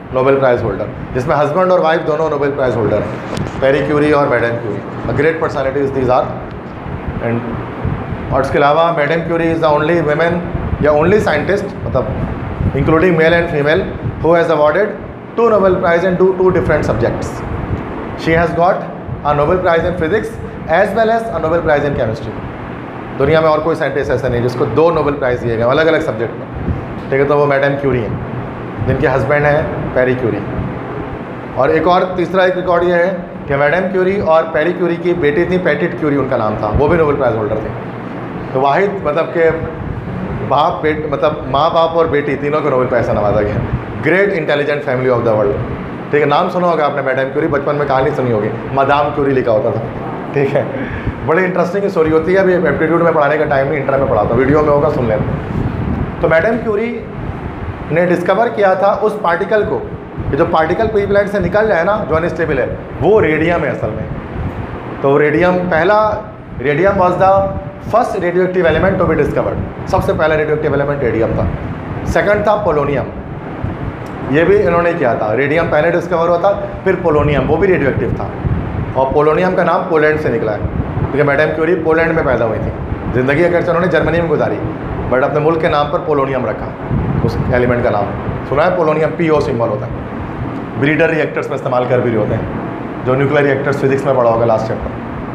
Nobel prize holder, जिसमें हस्बैंड और वाइफ दोनों नोबेल प्राइज़ होल्डर हैं, पेरी क्यूरी और madam Curie, great personalities these are. And और इसके अलावा madam Curie is the only women या only scientist, मतलब including male and female, who has awarded 2 Nobel prize in 2 different subjects. She has got a Nobel prize in physics as well as a Nobel prize in chemistry. दुनिया में और कोई scientist ऐसा नहीं जिसको 2 Nobel price दिए गए अलग अलग सब्जेक्ट में, ठीक है। तो वो मैडम क्यूरी हैं, जिनके हस्बैंड हैं पेरी क्यूरी। और एक और तीसरा एक रिकॉर्ड ये है कि मैडम क्यूरी और पेरी क्यूरी की बेटी थी, पेटिट क्यूरी उनका नाम था, वो भी नोबेल प्राइज़ होल्डर थे। तो वाहिद मतलब के बाप मतलब माँ बाप और बेटी तीनों को नोबेल प्राइज़ से नवाजा गया। Great intelligent family of the world, ठीक है। नाम सुना होगा आपने मैडम क्यूरी, बचपन में कहानी सुनी होगी, मदाम क्यूरी लिखा होता था, ठीक है। बड़ी इंटरेस्टिंग स्टोरी होती है। अभी एप्टीट्यूड में पढ़ाने का टाइम नहीं, इंटर में पढ़ाता हूँ, वीडियो में होगा, सुन लेना। तो मैडम क्यूरी ने डिस्कवर किया था उस पार्टिकल को, कि जो पार्टिकल पी प्लेट से निकल जाए ना, जो अनस्टेबल है, वो रेडियम है असल में। तो radium was the first radioactive element to be discovered. सबसे पहला रेडियोएक्टिव एलिमेंट रेडियम था। सेकंड था पोलोनियम, ये भी इन्होंने किया था। रेडियम पहले डिस्कवर हुआ था, फिर पोलोनियम, वो भी रेडियोएक्टिव था। और पोलोनियम का नाम पोलैंड से निकला है, क्योंकि मैडम क्यूरी पोलैंड में पैदा हुई थी। ज़िंदगी अगर से उन्होंने जर्मनी में गुजारी, बट अपने मुल्क के नाम पर पोलोनियम रखा उस एलिमेंट का नाम। सुना है पोलोनियम, PO सिंबल होता है। ब्रीडर रिएक्टर्स में इस्तेमाल कर भी रहे होते हैं, जो न्यूक्लियर रिएक्टर्स फिजिक्स में पढ़ा होगा लास्ट चैप्टर।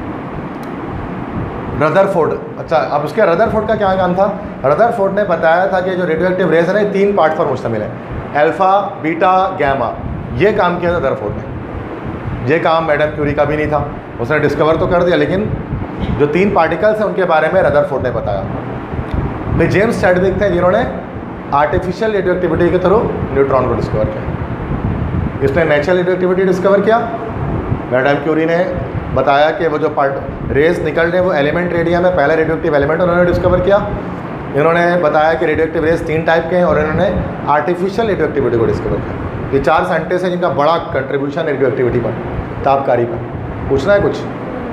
रदरफोर्ड, अच्छा अब उसके रदरफोर्ड का क्या काम था? रदरफोर्ड ने बताया था कि जो रेडियोएक्टिव रेज है ना, 3 पार्ट पर मुश्तमिल है, अल्फ़ा, बीटा, गैमा। ये काम किया था रदरफोर्ड ने। ये काम मैडम क्यूरी का भी नहीं था, उसने डिस्कवर तो कर दिया, लेकिन जो 3 पार्टिकल्स हैं उनके बारे में रदरफोर्ड ने बताया। फिर जेम्स चैडविक थे, जिन्होंने आर्टिफिशियल रेडियोएक्टिविटी के थ्रू न्यूट्रॉन को डिस्कवर किया। इसने नेचुरल रेडियोएक्टिविटी डिस्कवर किया। मैडम क्यूरी ने बताया कि वो जो रेस निकल रहे हैं वो एलिमेंट रेडियम है, पहला रेडियोएक्टिव एलिमेंट उन्होंने डिस्कवर किया। इन्होंने बताया कि रेडियोएक्टिव रेस 3 टाइप के हैं, और इन्होंने आर्टिफिशियल रेडियोएक्टिविटी को डिस्कवर किया। ये 4 साइंटिस्ट हैं जिनका बड़ा कंट्रीब्यूशन रेडियोएक्टिविटी पर, तापकारी पर। पूछना है कुछ?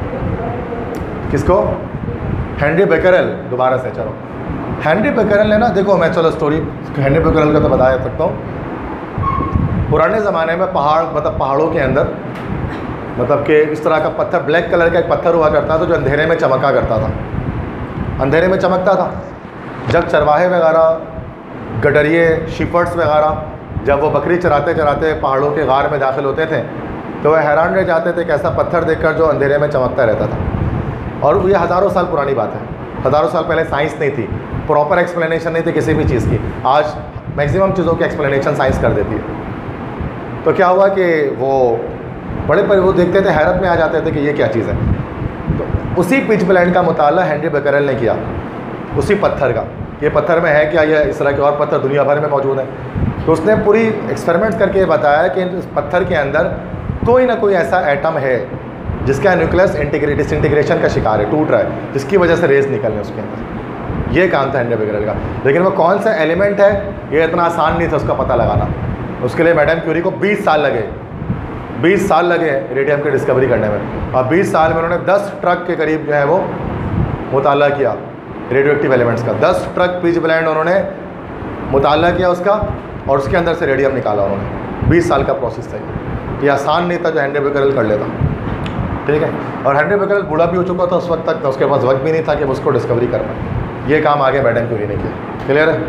किसको? Henry Becquerel. दोबारा से चलो, हेनरी बेकरेल ने ना, देखो मैं चलो स्टोरी हेनरी बेकरेल का तो बता सकता हूँ। पुराने ज़माने में पहाड़ों के अंदर मतलब कि इस तरह का पत्थर, ब्लैक कलर का एक पत्थर हुआ करता था जो अंधेरे में चमका करता था, अंधेरे में चमकता था। जब चरवाहे वगैरह, गडरिए, शिपर्ड्स वगैरह जब वो बकरी चराते चराते पहाड़ों के गार में दाखिल होते थे, तो वह हैरान रह जाते थे कि ऐसा पत्थर देखकर जो अंधेरे में चमकता रहता था। और ये हज़ारों साल पुरानी बात है। हज़ारों साल पहले साइंस नहीं थी, प्रॉपर एक्सप्लेनेशन नहीं थी किसी भी चीज़ की। आज मैक्सिमम चीज़ों की एक्सप्लेनेशन साइंस कर देती है। तो क्या हुआ कि वो बड़े पर वो देखते थे, हैरत में आ जाते थे कि ये क्या चीज़ है। तो उसी पिच ब्लेंड का मुताला हेनरी बेकरेल ने किया, उसी पत्थर का। ये पत्थर में है क्या, ये इस तरह के और पत्थर दुनिया भर में मौजूद हैं। तो उसने पूरी एक्सपेरिमेंट करके बताया कि इस पत्थर के अंदर कोई ना कोई ऐसा एटम है जिसका न्यूक्लियस डिसइंटीग्रेशन का शिकार है, टूट रहा है, जिसकी वजह से रेस निकल रहे उसके अंदर। ये काम था हेनरी बेकरेल का। लेकिन वो कौन सा एलिमेंट है, ये इतना आसान नहीं था उसका पता लगाना। उसके लिए मैडम क्यूरी को 20 साल लगे, 20 साल लगे रेडियम की डिस्कवरी करने में। और 20 साल में उन्होंने 10 ट्रक के करीब जो है वो मुताला किया रेडियोएक्टिव एलिमेंट्स का। 10 ट्रक पिच ब्लेंड उन्होंने मुताला किया उसका, और उसके अंदर से रेडियम निकाला उन्होंने। 20 साल का प्रोसेस था ये आसान नहीं था जो हेनरी बेकरेल कर लेता, ठीक है। और हेनरी बेकरेल बूढ़ा भी हो चुका था उस वक्त तक, तो उसके पास वक्त भी नहीं था कि वो उसको डिस्कवरी कर पाए। ये काम आगे मैडम क्यूरी ने किया। क्लियर है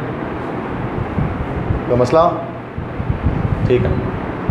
तो मसला? ठीक है।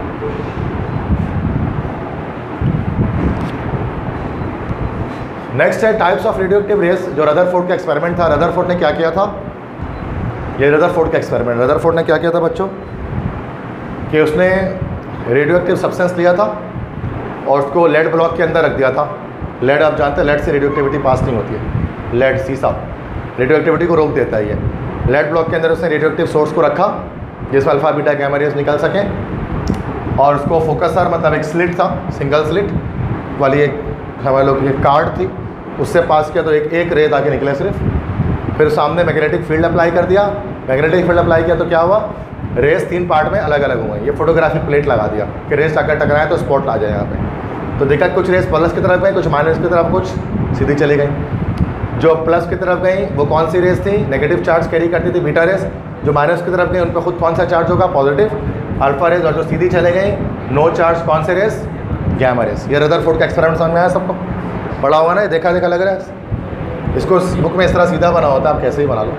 नेक्स्ट है टाइप्स ऑफ रेडियोएक्टिव रेस, जो रदरफोर्ड का एक्सपेरिमेंट था। रदरफोर्ड ने क्या किया था? ये रदरफोर्ड का एक्सपेरिमेंट, रदरफोर्ड ने क्या किया था बच्चों, कि उसने रेडियोएक्टिव सब्सटेंस लिया था और उसको लेड ब्लॉक के अंदर रख दिया था। लेड आप जानते हैं, लेड से रेडियोएक्टिविटी पास नहीं होती है। लेड सीसा रेडियोएक्टिविटी को रोक देता है। ये लेड ब्लॉक के अंदर उसने रेडियोएक्टिव सोर्स को रखा जिसमें अल्फा बीटा गैमा रेज निकल सकें, और उसको फोकसर मतलब एक स्लिट था, सिंगल स्लिट वाली एक हमारे लोग एक कार्ड थी, उससे पास किया तो एक रे ताकि निकले सिर्फ। फिर सामने मैग्नेटिक फील्ड अप्लाई कर दिया। मैग्नेटिक फील्ड अप्लाई किया तो क्या हुआ, रेस 3 पार्ट में अलग अलग हुए। ये फोटोग्राफिक प्लेट लगा दिया कि रेस अगर टकराए तो स्पॉट आ जाए यहाँ पे। तो देखा कुछ रेस प्लस की तरफ गई, कुछ माइनस की तरफ, कुछ सीधी चली गई। जो प्लस की तरफ गई वो कौन सी रेस थी? नेगेटिव चार्ज कैरी करती थी, बीटा रेस। जो माइनस की तरफ गई उन पर खुद कौन सा चार्ज होगा? पॉजिटिव। अल्फा रेज, और जो सीधी चले गई नो चार्ज कौन से रेस, गैमा रेस। ये रदरफोर्ड का एक्सपेरिमेंट समझ में आया सबको, पढ़ा हुआ ना, देखा देखा लग रहा है। इसको बुक में इस तरह सीधा बना होता है, आप कैसे ही बना लो।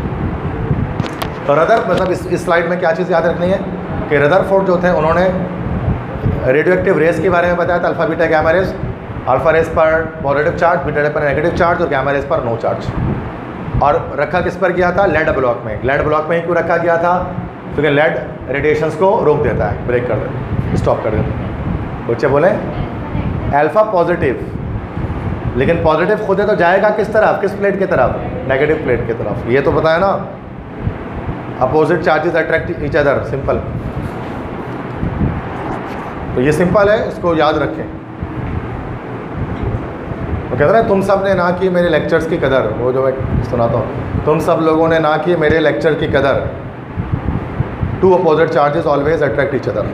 तो रदर मतलब इस स्लाइड में क्या चीज़ याद रखनी है कि रदरफोर्ड जो थे उन्होंने रेडियो एक्टिव रेस के बारे में बताया था, alpha beta gamma rays. Alpha rays पर पॉजिटिव चार्ज, बीटा रेस पर नेगेटिव चार्ज और गैमा रेस पर नो चार्ज। और रखा किस पर गया था, लेड ब्लॉक में। लेड ब्लॉक में ही क्यों रखा गया था, क्योंकि लेड रेडिएशंस को रोक देता है, ब्रेक कर देता है, स्टॉप कर देता है। बच्चे बोले अल्फा पॉजिटिव, लेकिन पॉजिटिव खुद है तो जाएगा किस तरफ, किस प्लेट की तरफ, नेगेटिव प्लेट की तरफ। ये तो बताया ना, opposite charges attract each other, simple. तो ये सिंपल है, इसको याद रखें। वो कहते हैं तुम सब ने ना की मेरे लेक्चर्स की कदर, वो जो मैं सुनाता हूँ, तुम सब लोगों ने ना की मेरे लेक्चर की कदर, two opposite charges always attract each other.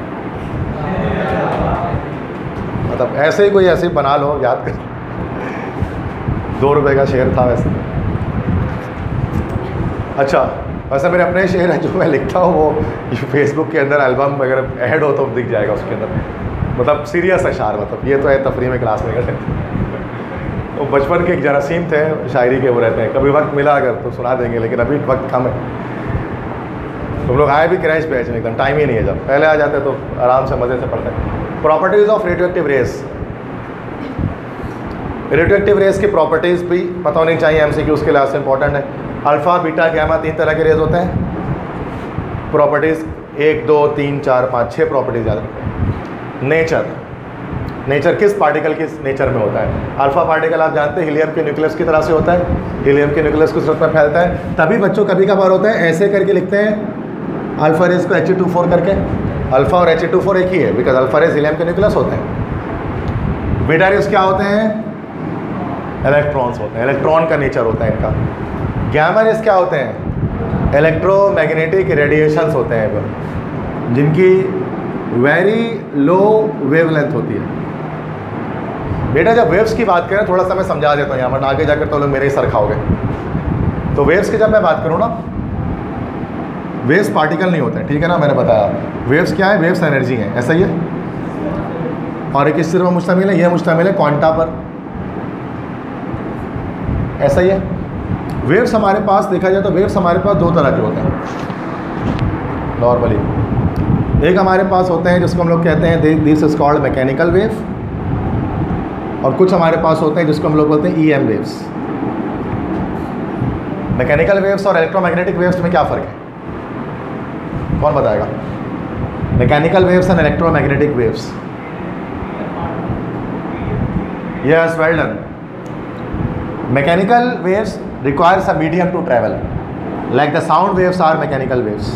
मतलब ऐसे ही कोई ऐसे ही बना लो, याद कर। 2 रुपये का शेयर था वैसे। अच्छा, वैसे मेरे अपने शेयर है जो मैं लिखता हूँ, वो फेसबुक के अंदर एल्बम वगैरह ऐड हो तो दिख जाएगा उसके अंदर। मतलब सीरियस अशार, मतलब ये तो है तफरी में क्लास में करते। तो बचपन के एक जरासीम थे शायरी के, वो रहते हैं, कभी वक्त मिला अगर तो सुना देंगे, लेकिन अभी वक्त कम है। तुम लोग आए भी क्रैश बैच में, एकदम टाइम ही नहीं है। जब पहले आ जाते तो आराम से मज़े से पढ़ते हैं। Properties of radioactive rays. Radioactive rays की प्रॉपर्टीज़ भी पता होनी चाहिए, एमसीक्यूज़ के लिहाज से इंपॉर्टेंट है। अल्फ़ा बीटा गैमा 3 तरह के रेज होते हैं। प्रॉपर्टीज़ 1 2 3 4 5 6 प्रॉपर्टीज़ याद रखें। नेचर किस पार्टिकल किस नेचर में होता है। अल्फ़ा पार्टिकल आप जानते हैं हीलियम के न्यूक्लियस की तरह से होता है, हीलियम के न्यूक्लियस की सूरत में फैलता है। तभी बच्चों कभी कभार होता है ऐसे करके लिखते हैं अल्फ़ा रेस को He2 करके। अल्फ़ा और He2 एक ही है, बिकॉज अल्फ़ा रेस हीलियम के न्यूक्लियस होते हैं। बीटा रेस क्या होते हैं, इलेक्ट्रॉन्स होते हैं, इलेक्ट्रॉन का नेचर होता है इनका। गैमा रेस क्या होते हैं, इलेक्ट्रोमैग्नेटिक रेडिएशंस होते हैं जिनकी वेरी लो वेवलेंथ होती है। बेटा जब वेव्स की बात करें, थोड़ा सा मैं समझा देता हूँ यहाँ पर, आगे जाकर तो लोग मेरे ही सर खाओगे। तो वेव्स की जब मैं बात करूँ ना, वेव्स पार्टिकल नहीं होते हैं, ठीक है ना, मैंने बताया। वेव्स क्या है, वेव्स एनर्जी है, ऐसा ही है। और एक किस चीज़ पर मुश्तमिल है, यह मुश्तमिल है क्वांटा पर, ऐसा ही है। वेव्स हमारे पास देखा जाए तो वेव्स हमारे पास 2 तरह के होते हैं नॉर्मली। एक हमारे पास होते हैं जिसको हम लोग कहते हैं this is called mechanical wave, और कुछ हमारे पास होते हैं जिसको हम लोग बोलते हैं EM वेव्स। मैकेनिकल वेव्स और इलेक्ट्रोमैग्नेटिक वेव्स में क्या फ़र्क है, कौन बताएगा। Mechanical waves and electromagnetic waves, yes well done. Mechanical waves requires a medium to travel, like the sound waves are mechanical waves,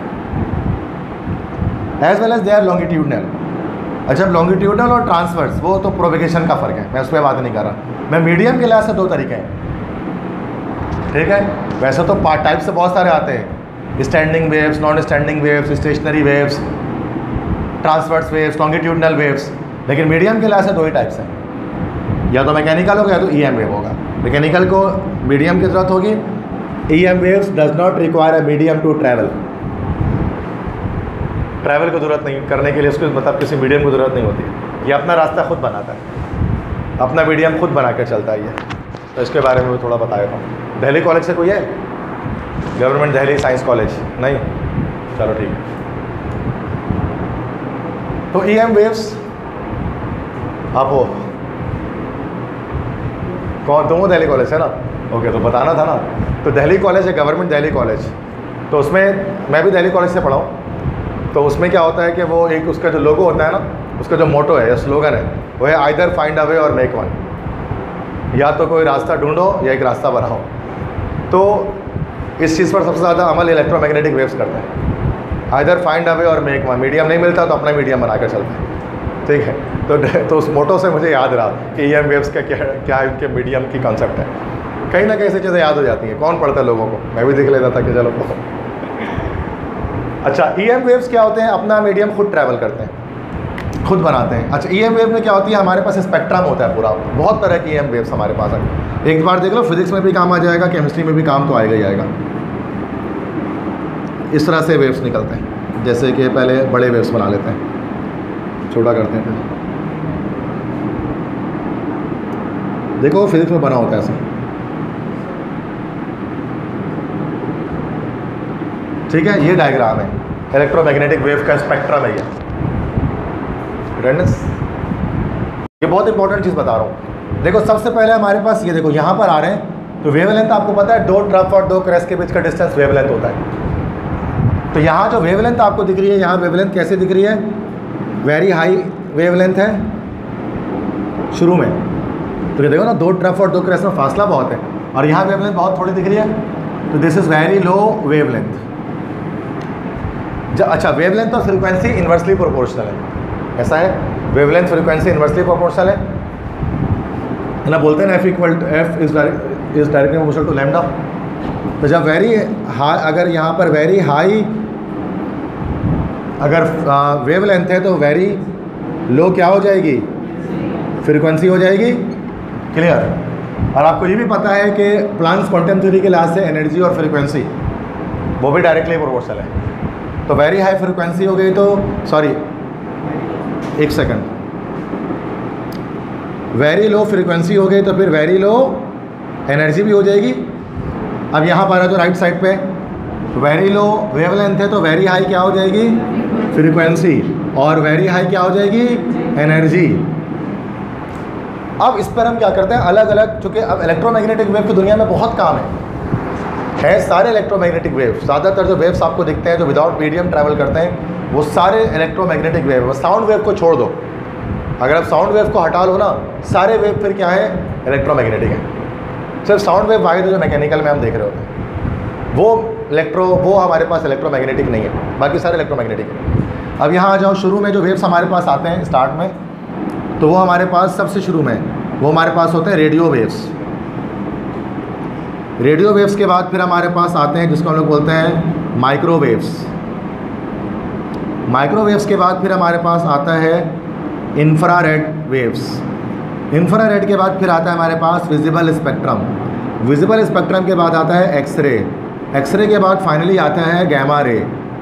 as well as they are longitudinal. अच्छा, longitudinal और transverse वो तो प्रोपेगेशन का फ़र्क है, मैं उस पर बात नहीं कर रहा। मैं मीडियम के लिहाज से 2 तरीके हैं, ठीक है। वैसे तो पार्ट टाइप से बहुत सारे आते हैं, standing waves, non standing waves, stationary waves, transverse waves, longitudinal waves, लेकिन मीडियम के लिहाज से 2 ही टाइप्स हैं, या तो मैकेनिकल होगा या तो EM वेव होगा। मैकेनिकल को मीडियम की ज़रूरत होगी, EM waves does not require a medium to travel. Travel को ज़रूरत नहीं करने के लिए उसको मतलब किसी मीडियम को ज़रूरत नहीं होती, ये अपना रास्ता खुद बनाता है, अपना मीडियम खुद बना कर चलता है ये। तो इसके बारे में मैं थोड़ा बता देता हूँ। दिल्ली कॉलेज से कोई है, गवर्नमेंट दिल्ली साइंस कॉलेज नहीं, चलो ठीक है। तो EM वेव्स आप हो कौन, तुम दिल्ली कॉलेज है ना, ओके, तो बताना था ना। तो दिल्ली कॉलेज है गवर्नमेंट दिल्ली कॉलेज, तो उसमें मैं भी दिल्ली कॉलेज से पढ़ा हूँ। तो उसमें क्या होता है कि वो एक उसका जो लोगो होता है ना, उसका जो मोटो है या स्लोगन है वो है आइदर फाइंड अ वे और मेक वन, या तो कोई रास्ता ढूंढो या एक रास्ता बनाओ। तो इस चीज़ पर सबसे ज़्यादा अमल इलेक्ट्रोमैग्नेटिक वेव्स करते हैं, आइदर फाइंड अ वे और मेक वन। मीडियम नहीं मिलता तो अपना मीडियम बनाकर चलते हैं, ठीक है। तो उस मोटो से मुझे याद रहा कि EM वेव्स का क्या इनके मीडियम की कॉन्सेप्ट है। कहीं ना कहीं से चीज़ें याद हो जाती हैं, कौन पढ़ता है लोगों को, मैं भी देख लेता था कि चलो। अच्छा, EM वेव्स क्या होते हैं, अपना मीडियम खुद ट्रैवल करते हैं, खुद बनाते हैं। अच्छा, EM वेव में क्या होती है, हमारे पास स्पेक्ट्रम होता है पूरा, बहुत तरह की EM वेव्स हमारे पास है। एक बार देख लो, फिजिक्स में भी काम आ जाएगा, केमिस्ट्री में भी काम तो आएगा ही आएगा। इस तरह से वेव्स निकलते हैं। जैसे कि पहले बड़े वेव्स बना लेते हैं, छोटा करते हैं। देखो फिजिक्स में बना होता है ऐसा, ठीक है। ये डायग्राम है इलेक्ट्रोमैग्नेटिक वेव का, स्पेक्ट्रम है ये। ये बहुत इंपॉर्टेंट चीज़ बता रहा हूँ। देखो सबसे पहले हमारे पास ये देखो यहाँ पर आ रहे हैं, तो वेवलेंथ आपको पता है 2 ट्रफ और 2 क्रस्ट के बीच का डिस्टेंस वेवलेंथ होता है। तो यहाँ जो वेवलेंथ आपको दिख रही है, यहाँ वेवलेंथ कैसे दिख रही है, वेरी हाई वेवलेंथ है शुरू में। तो ये देखो ना 2 ट्रफ और 2 क्रस्ट में फासला बहुत है, और यहाँ वेवलेंथ बहुत थोड़ी दिख रही है, तो this is very low wavelength. अच्छा, वेवलेंथ और फ्रीक्वेंसी इन्वर्सली प्रोपोर्शनल है, ऐसा है। वेवलेंथ फ्रीक्वेंसी इन्वर्सली प्रोपोर्शनल है ना, बोलते हैं ना F is directly proportional to lambda. तो जब वेरी हाई, अगर यहाँ पर वेरी हाई अगर वेवलेंथ है तो वेरी लो क्या हो जाएगी, फ्रीक्वेंसी हो जाएगी। क्लियर। और आपको ये भी पता है कि प्लांक्स क्वांटम थ्योरी के लिहाज से एनर्जी और फ्रीक्वेंसी वो भी डायरेक्टली प्रोपोर्शनल है। तो वेरी हाई फ्रीक्वेंसी हो गई तो सॉरी एक सेकंड, वेरी लो फ्रीक्वेंसी हो गई तो फिर वेरी लो एनर्जी भी हो जाएगी। अब यहाँ पर है तो राइट साइड पे वेरी लो वेवलेंथ है तो वेरी हाई क्या हो जाएगी, फ्रीक्वेंसी, और वेरी हाई क्या हो जाएगी, एनर्जी। अब इस पर हम क्या करते हैं, अलग अलग, चूँकि अब इलेक्ट्रोमैग्नेटिक वेव की दुनिया में बहुत काम है सारे इलेक्ट्रोमैग्नेटिक वेव। ज़्यादातर जो वेव्स आपको दिखते हैं जो विदाउट मीडियम ट्रैवल करते हैं वो सारे इलेक्ट्रोमैग्नेटिक वेव। साउंड वेव को छोड़ दो, अगर आप साउंड वेव को हटा लो ना, सारे वेव फिर क्या है, इलेक्ट्रोमैग्नेटिक है। सिर्फ साउंड वेव वाहिद जो मैकेनिकल में हम देख रहे होते हैं वो हमारे पास इलेक्ट्रोमैग्नेटिक नहीं है, बाकी सारे इलेक्ट्रोमैग्नेटिक है। अब यहाँ आ जाओ, शुरू में जो वेव्स हमारे पास आते हैं स्टार्ट में, तो वो हमारे पास सबसे शुरू में वो हमारे पास होते हैं रेडियो वेव्स। रेडियो वेव्स के बाद फिर हमारे पास आते हैं जिसको हम लोग बोलते हैं माइक्रोवेव्स। माइक्रोवेव्स के बाद फिर हमारे पास आता है इंफ्रारेड वेव्स। इंफ्रारेड के बाद फिर आता है हमारे पास विजिबल स्पेक्ट्रम। विजिबल स्पेक्ट्रम के बाद आता है एक्सरे। एक्सरे के बाद फाइनली आता है गैमा रे।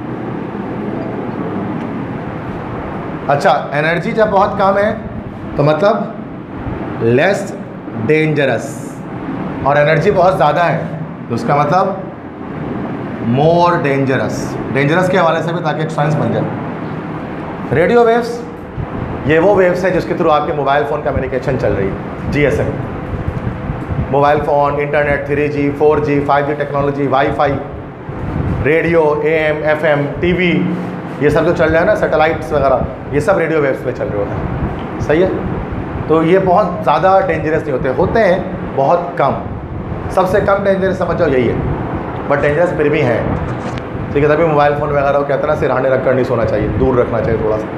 अच्छा, एनर्जी जब बहुत कम है तो मतलब लेस डेंजरस, और एनर्जी बहुत ज़्यादा है तो उसका मतलब मोर डेंजरस। डेंजरस के हवाले से भी, ताकि एक साइंस बन जाए। रेडियो वेव्स ये वो वेव्स है जिसके थ्रू आपके मोबाइल फ़ोन कम्युनिकेशन चल रही है, GSM, mobile phone, internet, 3G, 4G, 5G technology, wifi, radio, AM, FM, TV, ये सब जो चल रहा है ना, सैटेलाइट्स वगैरह, ये सब रेडियो वेव्स पे चल रहे होते हैं। सही है। तो ये बहुत ज़्यादा डेंजरस नहीं होते हैं बहुत कम। सबसे कम डेंजरस समझ जाओ यही है, बट डेंजरस फिर भी हैं। ठीक है, तभी मोबाइल फ़ोन वगैरह को कहते हैं ना, सिरहाने रख कर नहीं सोना चाहिए, दूर रखना चाहिए थोड़ा सा।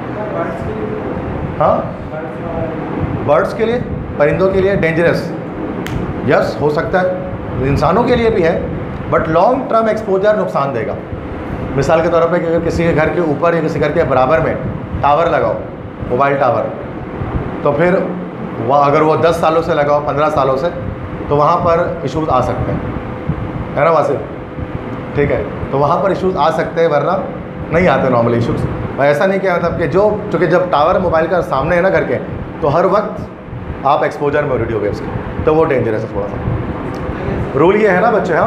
हाँ, बर्ड्स के लिए, परिंदों के लिए डेंजरस यस हो सकता है, इंसानों के लिए भी है, बट लॉन्ग टर्म एक्सपोजर नुकसान देगा। मिसाल के तौर पे कि अगर किसी के घर के ऊपर या किसी घर के बराबर में टावर लगाओ, मोबाइल टावर, तो फिर वह अगर वो 10 सालों से लगाओ, 15 सालों से, तो वहाँ पर इशूज़ आ सकते हैं, है ना वासिफ? ठीक है, तो वहाँ पर इशूज़ आ सकते हैं, वरना नहीं आते नॉर्मली इशूज़। ऐसा नहीं क्या मतलब कि चूँकि जब टावर मोबाइल का सामने है ना घर के, तो हर वक्त आप एक्सपोजर में रेडियो वेव्स के, तो वो डेंजरस है थोड़ा सा। रूल ये है ना बच्चे,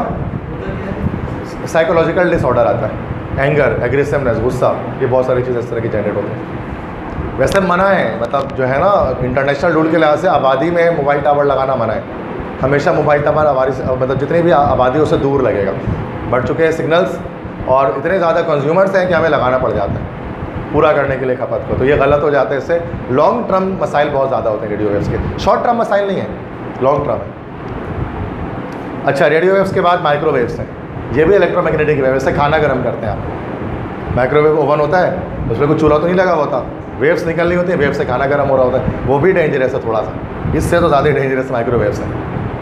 हाँ, साइकोलॉजिकल डिसऑर्डर आता है, एंगर, एग्रेसिवनेस, गुस्सा, ये बहुत सारी चीज़ें इस तरह की जनरेट होती हैं। वैसे मना है, मतलब जो है ना इंटरनेशनल रूल के लिहाज से आबादी में मोबाइल टावर लगाना मना है। हमेशा मोबाइल टावर आबादी से, मतलब जितनी भी आबादी उससे दूर लगेगा। बट चूँकि सिग्नल्स और इतने ज़्यादा कंज्यूमर्स हैं कि हमें लगाना पड़ जाता है पूरा करने के लिए खपत को, तो ये गलत हो जाता है। इससे लॉन्ग टर्म मसाइल बहुत ज़्यादा होते हैं रेडियो वेव्स के, शॉर्ट टर्म मसाइल नहीं है, लॉन्ग टर्म है। अच्छा, रेडियो वेव्स के बाद माइक्रोवेव्स हैं, ये भी इलेक्ट्रोमैग्नेटिक वेव से खाना गर्म करते हैं आप। माइक्रोवेव ओवन होता है, उसमें कुछ चूल्हा तो नहीं लगा होता, वेव्स निकलनी होती है, वेव से खाना गर्म हो रहा होता है, वो भी डेंजरस है थोड़ा सा, इससे तो ज़्यादा डेंजरस माइक्रोवेव्स है।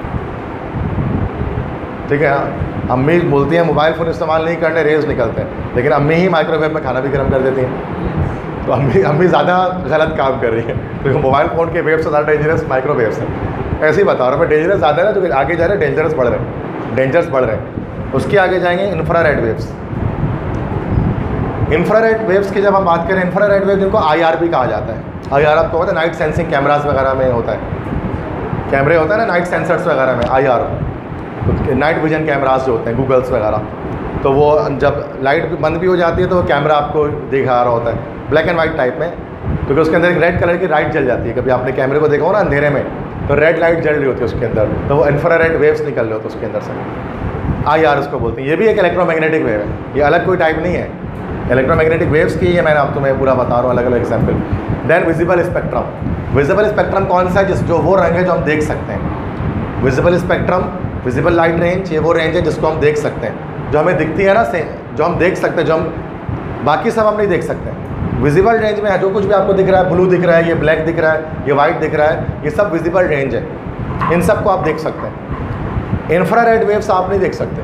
ठीक है, अम्मी बोलती हैं मोबाइल फ़ोन इस्तेमाल नहीं करने, रेज निकलते हैं, लेकिन अम्मी ही माइक्रोवेव में खाना भी गर्म कर देती हैं, तो अम्मी ज़्यादा गलत काम कर रही है। तो मोबाइल फ़ोन के वेव से ज़्यादा डेंजरस माइक्रोवेव्स हैं। ऐसे ही बता रहा हूँ मैं, डेंजरस ज़्यादा है ना, जो आगे जा रहे हैं डेंजरस बढ़ रहे हैं, उसके आगे जाएंगे इंफ्रारेड वेव्स। इंफ्रारेड वेव्स की जब हम बात करें, इंफ्रारेड वेव जिनको IR भी कहा जाता है, IR आपको पता है नाइट सेंसिंग कैमरास वगैरह में होता है, कैमरे होता है ना नाइट सेंसर्स वगैरह में, IR तो नाइट विजन कैमरास जो होते हैं गूगल्स वगैरह, तो वो जब लाइट बंद भी हो जाती है तो वो कैमरा आपको दिखा रहा होता है ब्लैक एंड वाइट टाइप में, क्योंकि उसके अंदर एक रेड कलर की लाइट जल जाती है। कभी आपने कैमरे को देखा हो ना अंधेरे में, तो रेड लाइट जल रही होती है उसके अंदर, तो वो इंफ्रारेड वेव्स निकल रहे होते हैं उसके अंदर से, IR उसको बोलते हैं। ये भी एक इलेक्ट्रोमैग्नेटिक वेव है, ये अलग कोई टाइप नहीं है, इलेक्ट्रोमैग्नेटिक वेव्स की है, मैंने आप तुम्हें पूरा बता रहा हूँ अलग अलग example. Then visible spectrum, visible spectrum कौन सा है, जिस जो वो रंग है जो हम देख सकते हैं। Visible spectrum, visible light range, ये वो रेंज है जिसको हम देख सकते हैं, जो हमें दिखती है ना, से जो हम देख सकते हैं, जो हम बाकी सब हम नहीं देख सकते। विजिबल रेंज में है जो कुछ भी आपको दिख रहा है, ब्लू दिख रहा है, ये ब्लैक दिख रहा है, ये वाइट दिख रहा है, ये सब विजिबल रेंज है, इन सब को आप देख सकते हैं। इंफ्रारेड वेव्स आप नहीं देख सकते।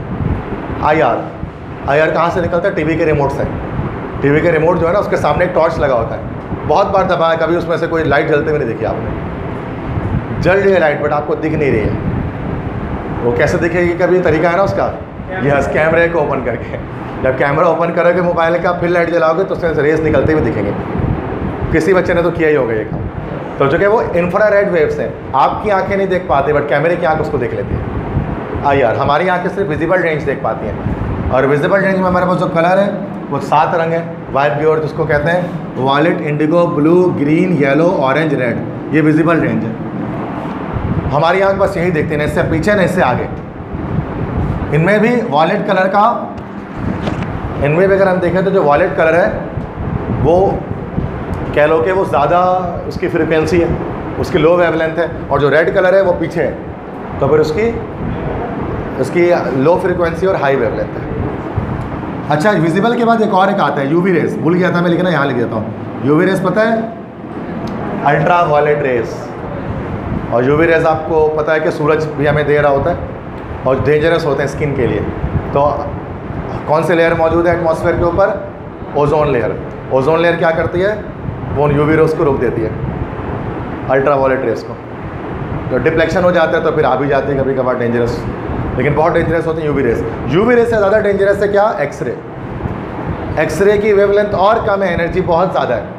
IR कहाँ से निकलता है, टीवी के रिमोट से। टीवी के रिमोट जो है ना उसके सामने एक टॉर्च लगा होता है, बहुत बार दबाया, कभी उसमें से कोई लाइट जलते हुए नहीं देखी आपने, जल रही है लाइट बट आपको दिख नहीं रही है। वो कैसे दिखेगी, कभी तरीका है ना उसका, यस कैमरे को ओपन करके, जब कैमरा ओपन करोगे मोबाइल का फिर लाइट जलाओगे तो उसमें से रेस निकलते हुए दिखेंगे। किसी बच्चे ने तो किया ही होगा ये काम। तो जो कि वो इंफ्रारेड वेव्स हैं, आपकी आंखें नहीं देख पाती बट कैमरे की आंख उसको देख लेती है। IR हमारी आंखें सिर्फ विजिबल रेंज देख पाती हैं, और विजिबल रेंज में हमारे पास जो कलर है वो 7 रंग है, वाइट ब्लू, जिसको कहते हैं violet, indigo, blue, green, yellow, orange, red, ये विजिबल रेंज है। हमारी आंख बस यही देखती है, ना इससे पीछे ना इससे आगे। इनमें भी वॉलेट कलर का, इनमें भी अगर हम देखें तो जो वॉलेट कलर है वो कह लो कि वो ज़्यादा उसकी फ्रिक्वेंसी है, उसकी लो वेवलेंथ है, और जो रेड कलर है वो पीछे है, तो फिर उसकी लो फ्रिक्वेंसी और हाई वेवलेंथ है। अच्छा, विजिबल के बाद एक और एक आता है UV रेस, भूल गया था मैं लिखना, यहाँ लिख देता हूँ। UV रेस पता है, अल्ट्रा वायलेट रेस। और UV रेस आपको पता है कि सूरज भी हमें दे रहा होता है और डेंजरस होते हैं स्किन के लिए। तो कौन से लेयर मौजूद है एटमॉस्फेयर के ऊपर, ओजोन लेयर। ओजोन लेयर क्या करती है, वो UV रेस को रोक देती है, अल्ट्रा वायलेट रेस को। तो डिफ्लेक्शन हो जाता है तो फिर आ भी जाती है कभी कभार डेंजरस, लेकिन बहुत डेंजरस होती है UV रेस। UV रेस से ज़्यादा डेंजरस है क्या, एक्सरे। एक्सरे की वेवलेंथ और कम है, एनर्जी बहुत ज़्यादा है,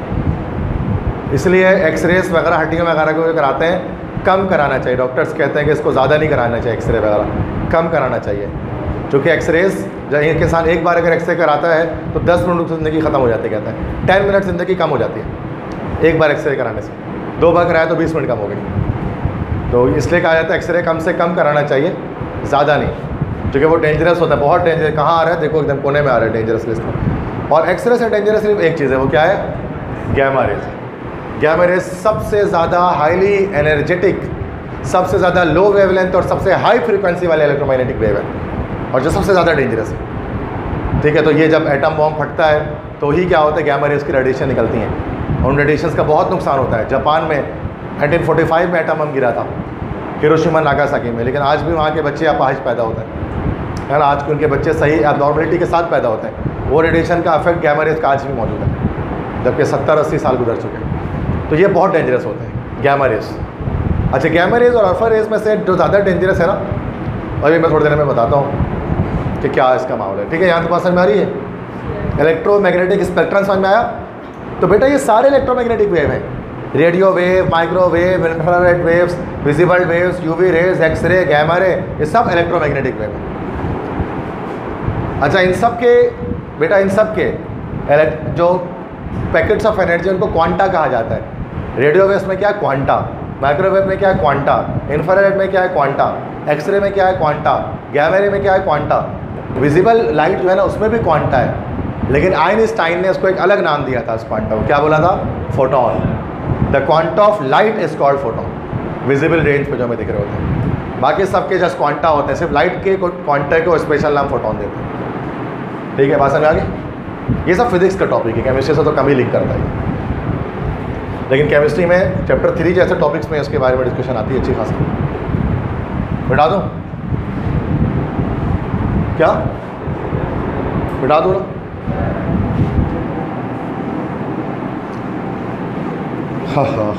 इसलिए एक्सरेस वगैरह हड्डियों वगैरह को कराते हैं, कम कराना चाहिए। डॉक्टर्स कहते हैं कि इसको ज़्यादा नहीं कराना चाहिए, एक्सरे वगैरह कम कराना चाहिए, क्योंकि एक्सरेस जब एक इंसान एक बार अगर एक्सरे कराता है तो 10 मिनट ज़िंदगी ख़त्म हो जाती है, कहते हैं 10 मिनट ज़िंदगी कम हो जाती है एक बार एक्सरे कराने से। 2 बार कराया तो 20 मिनट कम हो गई। तो इसलिए कहा जाता है एक्सरे कम से कम कराना चाहिए, ज़्यादा नहीं, क्योंकि वो डेंजरस होता है, बहुत डेंजरस। कहाँ आ रहा है देखो, एकदम कोने में आ रहा है डेंजरस लिस्ट में। और एक्सरे से डेंजरस सिर्फ एक चीज़ है, वो क्या है, गैमा रेज। गैमा रेज सबसे ज़्यादा हाईली एनर्जेटिक, सबसे ज़्यादा लो वेवलेंथ और सबसे हाई फ्रीक्वेंसी वाले इलेक्ट्रोमैग्नेटिक वेव है, और जो सबसे ज़्यादा डेंजरस है। ठीक है, तो ये जब एटम बॉम्ब फटता है तो ही क्या होता है, गैमा रेज की रेडिएशन निकलती हैं, और उन रेडिएशंस का बहुत नुकसान होता है। जापान में 1945 में एटम बम गिरा था, हिरोशिमा नागासाकी में, लेकिन आज भी वहाँ के बच्चे अपाहिज पैदा होते हैं ना, आज के उनके बच्चे सही एबनॉर्मलिटी के साथ पैदा होते हैं। वो रेडिएशन का इफेक्ट गैमा रेज का आज भी मौजूद है, जबकि 70-80 साल गुजर चुके हैं। तो ये बहुत डेंजरस होते हैं गैमा रेज। अच्छा, गैमा रेज और अल्फा रेज में से जो ज़्यादा डेंजरस है ना, अभी मैं थोड़ी देर में बताता हूँ कि क्या इसका मामला है। ठीक है, यहाँ तो बात समझ में आ रही है, इलेक्ट्रोमैग्नेटिक स्पेक्ट्रम समझ में आया। तो बेटा ये सारे इलेक्ट्रोमैग्नेटिक वेव हैं, radio wave, microwave, infrared waves, visible waves, UV rays, x ray, gamma ray, ये सब इलेक्ट्रोमैग्नेटिक वेव हैं। अच्छा, इन सब के बेटा, इन सब के जो पैकेट्स ऑफ एनर्जी उनको क्वांटा कहा जाता है। रेडियो वेव्स में क्या है, क्वांटा। माइक्रोवेव में क्या है, क्वांटा। इंफ्रारेड में क्या है, क्वांटा। एक्सरे में क्या है, क्वांटा। गैमा रे में क्या है, क्वांटा। विजिबल लाइट जो है ना उसमें भी क्वांटा है, लेकिन आइंस्टाइन ने उसको एक अलग नाम दिया था उस क्वांटा को, क्या बोला था, photon. The quanta of light is called photon. Visible range पे जो हमें दिख रहे होते हैं, बाकी सबके जस्ट क्वांटा होते हैं, सिर्फ लाइट के क्वांटा को स्पेशल नाम फोटोन देते हैं। ठीक है, बात समझ आ गई। ये सब फिजिक्स का टॉपिक है, केमिस्ट्री से तो कम ही लिंक करता है, लेकिन केमिस्ट्री में चैप्टर 3 जैसे टॉपिक्स में इसके बारे में डिस्कशन आती है अच्छी खासी। बिठा दूँ क्या, बिठा दूँ ना? हाँ हाँ,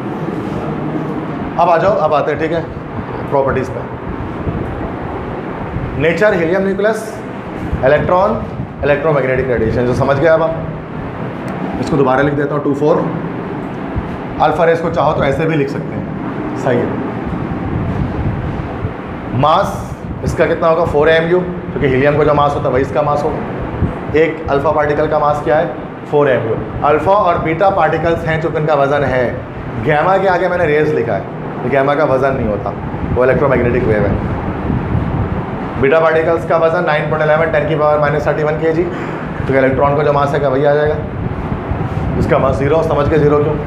अब आ जाओ, अब आते हैं। ठीक है, प्रॉपर्टीज़ पे। Nature helium nucleus, electron, electromagnetic radiation, जो समझ गया अब आप। इसको दोबारा लिख देता हूँ 24 अल्फा रेस को चाहो तो ऐसे भी लिख सकते हैं, सही है। मास इसका कितना होगा 4 mu, क्योंकि हीलियम को जो मास होता है वही इसका मास होगा। एक अल्फा पार्टिकल का मास क्या है 4 mu। अल्फा और बीटा पार्टिकल्स हैं जो इनका वजन है। गैमा के आगे मैंने रेस लिखा है, गैमा का वजन नहीं होता, वो इलेक्ट्रोमैग्नेटिक वेव है। बीटा पार्टिकल्स का वजन 9.11 10⁻31 kg, तो इलेक्ट्रॉन को जो मास है वही आ जाएगा, इसका मास 0, समझ के 0 क्यों।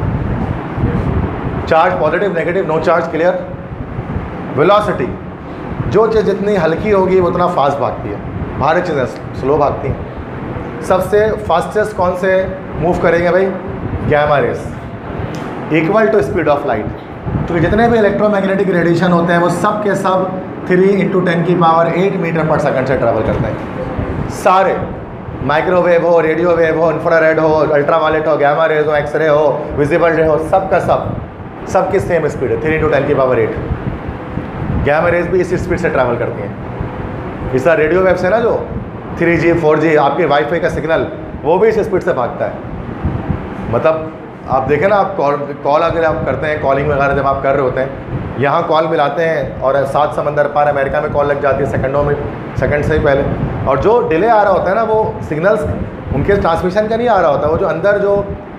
Charge positive negative, no charge, clear. Velocity, जो चीज़ जितनी हल्की होगी वो उतना फास्ट भागती है, भारी चीज़ें स्लो भागती हैं। सबसे फास्टेस्ट कौन से मूव करेंगे भाई, gamma rays, equal to speed of light. क्योंकि जितने भी इलेक्ट्रोमैग्नेटिक रेडिएशन होते हैं वो सब के सब 3 × 10⁸ मीटर पर सेकंड से ट्रैवल करते हैं। सारे, माइक्रोवेव हो, रेडियो वेव हो, इंफ्रारेड हो, अल्ट्रावायलेट हो, गैमा रेज हो, एक्सरे हो, विजिबल रे हो, सब का सब की सेम स्पीड है 3 × 10⁸। गैमा रेज भी इस स्पीड से ट्रैवल करती हैं। इस तरह रेडियो वेव से ना जो 3G 4G आपके वाईफाई का सिग्नल, वो भी इस स्पीड से भागता है। मतलब आप देखें ना, आप कॉल अगर आप करते हैं, कॉलिंग वगैरह जब आप कर रहे होते हैं, यहाँ कॉल मिलाते हैं और 7 समंदर पार अमेरिका में कॉल लग जाती है सेकंडों में, सेकंड से ही पहले। और जो डिले आ रहा होता है ना, वो सिग्नल्स उनके ट्रांसमिशन का नहीं आ रहा होता, वो जो अंदर जो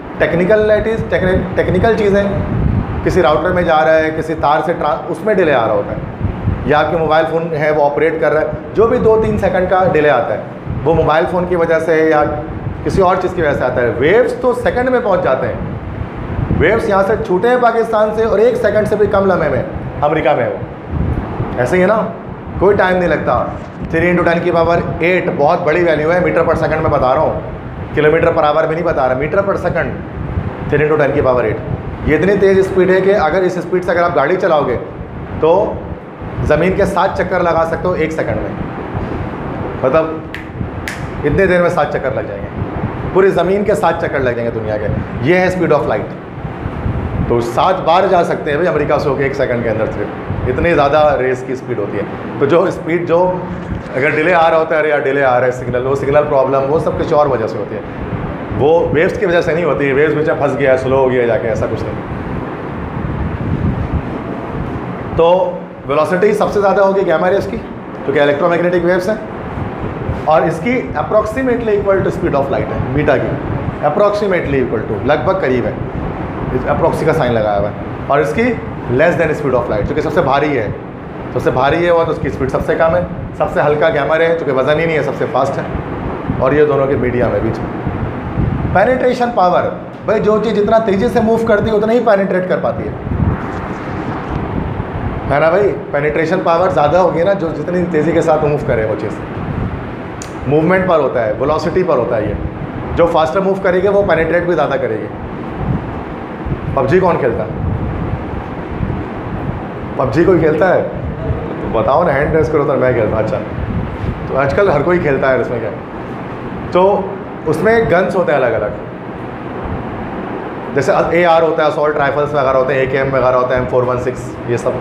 टेक्निकल चीज़ें, किसी राउटर में जा रहा है, किसी तार से उसमें डिले आ रहा होता है, या आपके मोबाइल फ़ोन है वो ऑपरेट कर रहा है, जो भी 2-3 सेकंड का डिले आता है वो मोबाइल फ़ोन की वजह से या किसी और चीज़ की वजह से आता है। वेव्स तो सेकंड में पहुंच जाते हैं, वेव्स यहाँ से छूटे हैं पाकिस्तान से और 1 सेकंड से भी कम लम्हे में अमेरिका में हो, ऐसे ही है ना, कोई टाइम नहीं लगता। 3 × 10⁸ बहुत बड़ी वैल्यू है, मीटर पर सेकंड में बता रहा हूँ, किलोमीटर पर आवर भी नहीं बता रहा, मीटर पर सेकंड 3 × 10⁸। ये इतनी तेज़ स्पीड है कि अगर इस स्पीड से अगर आप गाड़ी चलाओगे तो ज़मीन के 7 चक्कर लगा सकते हो 1 सेकंड में। मतलब इतने देर में 7 चक्कर लग जाएंगे, पूरी ज़मीन के 7 चक्कर लग जाएंगे दुनिया के। ये है स्पीड ऑफ लाइट। तो 7 बार जा सकते हैं भाई अमेरिका से होकर 1 सेकंड के अंदर, सिर्फ इतनी ज़्यादा रेस की स्पीड होती है। तो जो स्पीड जो अगर डिले आ रहा होता है, अरे यार डिले आ रहा है सिग्नल, वो सिग्नल प्रॉब्लम वो सब कुछ और वजह से होती है, वो वेव्स की वजह से नहीं होती है। वेव्स में फंस गया, स्लो हो गया जाके, ऐसा कुछ नहीं। तो वेलोसिटी सबसे ज़्यादा होगी गैमा रेस की, क्योंकि इलेक्ट्रोमैग्नेटिक वेव्स हैं, और इसकी approximately equal to speed of light है, बीटा की अप्रॉक्सीमेटली इक्वल टू, लगभग करीब है, अप्रॉक्सी का साइन लगाया हुआ है। और इसकी less than speed of light, क्योंकि सबसे भारी है, सबसे भारी है वो, तो उसकी स्पीड सबसे कम है। सबसे हल्का गैमा रे है, चूँकि वजन ही नहीं है, सबसे फास्ट है, और ये दोनों के मीडियम है बीच में। पेनिट्रेशन पावर, भाई जो चीज़ जितना तेज़ी से मूव करती है उतना ही पेनिट्रेट कर पाती है ना भाई। पेनिट्रेशन पावर ज़्यादा होगी ना, जो जितनी तेज़ी के साथ मूव करे वो चीज़, मूवमेंट पर होता है, वेलोसिटी पर होता है। ये जो फास्टर मूव करेगी वो पेनिट्रेट भी ज़्यादा करेगी। पबजी कौन खेलता है? पबजी कोई खेलता है तो बताओ ना, हैंड रेस करो तो मैं खेलता। अच्छा, तो आजकल हर कोई खेलता है, इसमें क्या है? तो उसमें गन्स होते हैं अलग अलग, जैसे AR होता है, असॉल्ट राइफल्स वगैरह होते हैं, AKM वगैरह होता है, M416 ये सब,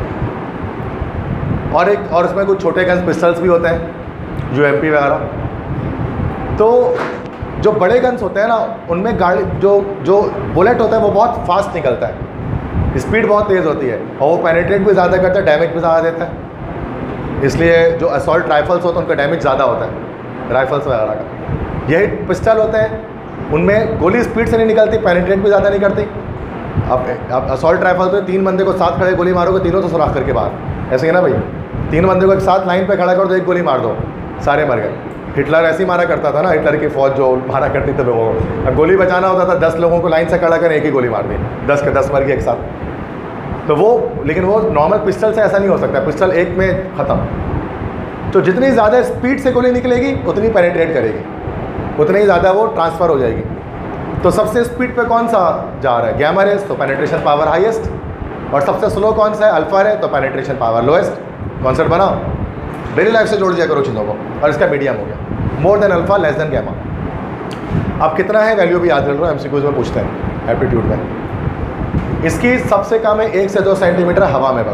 और उसमें कुछ छोटे गन्स पिस्टल्स भी होते हैं, UMP वगैरह। तो जो बड़े गन्स होते हैं ना, उनमें गाड़ी जो बुलेट होता है वो बहुत फास्ट निकलता है, स्पीड बहुत तेज़ होती है, और वो पेनिट्रेट भी ज़्यादा करता है, डैमेज भी ज़्यादा देता है। इसलिए जो असॉल्ट राइफल्स होते हैं उनका डैमेज ज़्यादा होता है, राइफल्स वगैरह का। यही पिस्टल होते हैं, उनमें गोली स्पीड से नहीं निकलती, पेनिट्रेट भी ज़्यादा नहीं करती। अब असॉल्ट राइफल पे 3 बंदे को साथ खड़े गोली मारोगे, तीनों तो सुराख करके बाहर, ऐसे ही ना भाई। 3 बंदे को एक साथ लाइन पे खड़ा करो तो एक गोली मार दो, सारे मर गए। हिटलर ऐसे ही मारा करता था ना, हिटलर की फौज जो मारा करती थी लोगों को। अब गोली बचाना होता था, 10 लोगों को लाइन से खड़ा कर एक ही गोली मार दी, 10 के 10 मर गए एक साथ। तो वो, लेकिन वो नॉर्मल पिस्टल से ऐसा नहीं हो सकता, पिस्टल एक में ख़त्म। तो जितनी ज़्यादा स्पीड से गोली निकलेगी उतनी पेनिट्रेट करेगी, उतनी ही ज़्यादा वो ट्रांसफ़र हो जाएगी। तो सबसे स्पीड पे कौन सा जा रहा है? गैमा रेस, तो पेनिट्रेशन पावर हाईएस्ट। और सबसे स्लो कौन सा है? अल्फा रे, तो पेनिट्रेशन पावर लोएस्ट। कॉन्सेप्ट बनाओ, डेली लाइफ से जोड़ दिया करो चीज़ों को। और इसका मीडियम हो गया, more than alpha, less than gamma. अब कितना है वैल्यू भी याद रख लो, MCQs में पूछते हैं एप्टीट्यूड में। इसकी सबसे कम है 1 से 2 सेंटीमीटर हवा में बस,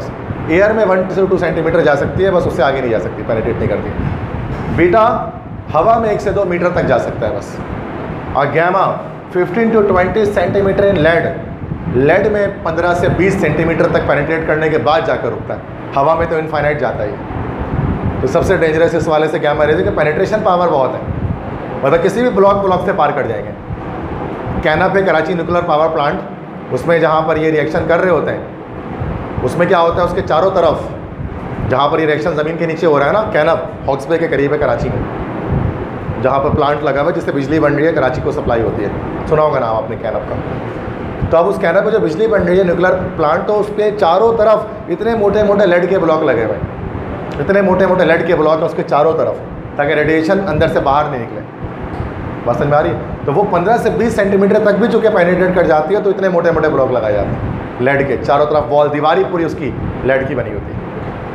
एयर में 1 से 2 सेंटीमीटर जा सकती है, बस उससे आगे नहीं जा सकती, पेनिट्रेट नहीं करती। बीटा हवा में 1 से 2 मीटर तक जा सकता है बस। और gamma 15 to 20 centimetre in lead में 15 से 20 सेंटीमीटर तक पेनिट्रेट करने के बाद जाकर रुकता है। हवा में तो इनफाइनाइट जाता ही। तो सबसे डेंजरस इस वाले से गैमा रेज है कि पेनिट्रेशन पावर बहुत है, मतलब किसी भी ब्लॉक से पार कर जाएंगे। कैनप है कराची न्यूक्लियर पावर प्लांट, उसमें जहाँ पर ये रिएक्शन कर रहे होते हैं, उसमें क्या होता है, उसके चारों तरफ जहाँ पर ये रिएक्शन ज़मीन के नीचे हो रहा है ना, कैनप हॉक्स बे के करीब है कराची में, जहाँ पर प्लांट लगा हुआ है जिससे बिजली बन रही है, कराची को सप्लाई होती है। सुना होगा नाम आपने कैनप का। तो अब उस कैनप में जो बिजली बन रही है न्यूक्लियर प्लांट, तो उसके चारों तरफ इतने मोटे मोटे लेड के ब्लॉक लगे हुए हैं, इतने मोटे मोटे लेड के ब्लॉक हैं उसके चारों तरफ, ताकि रेडिएशन अंदर से बाहर नहीं निकले। बात समझ में आ रही? तो वो 15 से 20 सेंटीमीटर तक भी चूँकि पेनिट्रेट कर जाती है, तो इतने मोटे मोटे ब्लॉक लगाए जाते हैं लेड के चारों तरफ, वॉल दीवारी पूरी उसकी लेड की बनी होती है।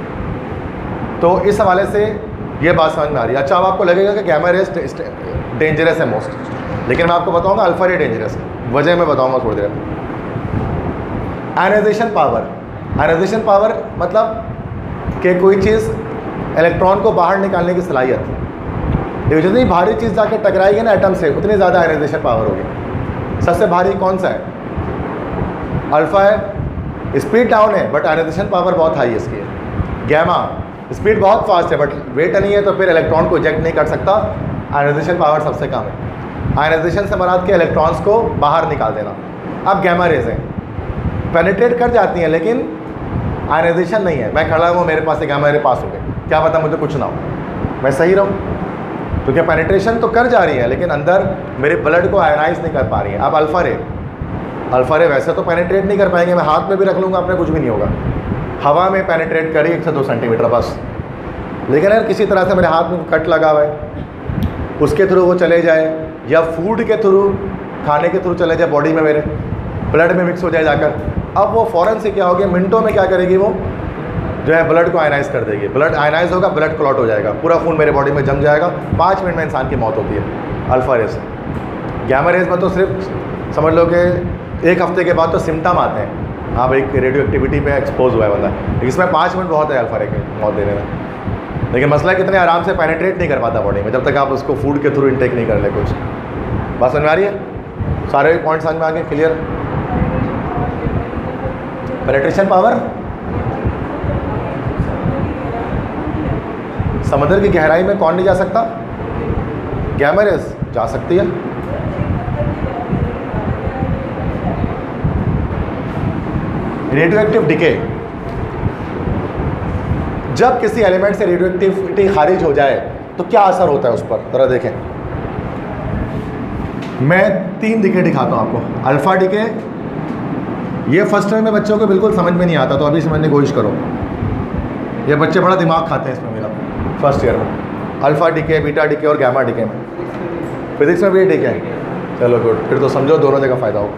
तो इस हवाले से ये बात समझ में आ रही है। अच्छा, अब आपको लगेगा कि गैमा रेज डेंजरस है मोस्ट, लेकिन मैं आपको बताऊंगा अल्फा रे डेंजरस है। वजह मैं बताऊंगा थोड़ी देर में। आयनाइजेशन पावर, आयनाइजेशन पावर मतलब कि कोई चीज़ इलेक्ट्रॉन को बाहर निकालने की सलाहियत, जितनी भारी चीज़ जाके टकराएगी ना एटम से, उतनी ज़्यादा आयनाइजेशन पावर होगी। सबसे भारी कौन सा है? अल्फा है, स्पीड डाउन है बट आयनाइजेशन पावर बहुत हाई है इसकी। गैमा स्पीड बहुत फास्ट है बट वेट नहीं है, तो फिर इलेक्ट्रॉन को इजेक्ट नहीं कर सकता, आयनाइजेशन पावर सबसे कम है। आयनाइजेशन से मराद के इलेक्ट्रॉन्स को बाहर निकाल देना। अब गैमा रेज हैं, पेनिट्रेट कर जाती हैं लेकिन आयनाइजेशन नहीं है। मैं खड़ा हूँ, मेरे पास एक गैमा रे पास हो गए, क्या पता मुझे कुछ ना हो, मैं सही रहूँ, क्योंकि पेनिट्रेशन तो कर जा रही है लेकिन अंदर मेरे ब्लड को आयनाइज नहीं कर पा रही है। अब अल्फा रे वैसे तो पेनिट्रेट नहीं कर पाएंगे, मैं हाथ में भी रख लूँगा अपने कुछ भी नहीं होगा। हवा में पेनिट्रेट करी 1 से 2 सेंटीमीटर बस, लेकिन अगर किसी तरह से मेरे हाथ में कट लगा हुआ है, उसके थ्रू वो चले जाए, या फूड के थ्रू, खाने के थ्रू चले जाए बॉडी में, मेरे ब्लड में मिक्स हो जाए जाकर, अब वो फ़ौरन से क्या होगी, मिनटों में क्या करेगी, वो जो है ब्लड को आयनाइज कर देगी। ब्लड आयनाइज होगा, ब्लड क्लॉट हो जाएगा, पूरा खून मेरे बॉडी में जम जाएगा। 5 मिनट में इंसान की मौत होती है अल्फा रेज से। गैमा रेज में तो सिर्फ समझ लो कि 1 हफ्ते के बाद तो सिम्टम आते हैं, हाँ भाई रेडियो एक्टिविटी पे एक्सपोज हुआ है बंदा, लेकिन इसमें 5 मिनट बहुत है अल्फा रे के मौत देने में। लेकिन मसला कितने आराम से पेनिट्रेट नहीं कर पाता बॉडी में, जब तक आप उसको फूड के थ्रू इनटेक नहीं कर ले कुछ। बात समझ में आ रही है? सारे पॉइंट समझ में आ गए? क्लियर? पेनिट्रेशन पावर, समुद्र की गहराई में कौन नहीं जा सकता? गैमा रेज जा सकती है। रेडियो एक्टिव डिके, जब किसी एलिमेंट से रेडियो एक्टिविटी खारिज हो जाए तो क्या असर होता है उस पर, जरा देखें। मैं 3 डिके दिखाता हूँ आपको। अल्फा डिके, ये फर्स्ट ईयर में बच्चों को बिल्कुल समझ में नहीं आता, तो अभी समझने की कोशिश करो। ये बच्चे बड़ा दिमाग खाते हैं इसमें मेरा, फर्स्ट ईयर में अल्फा डिके, बीटा डिके और गैमा डिके में। फिजिक्स में भी डिके है, चलो गुड, फिर तो समझो दोनों जगह फ़ायदा हो।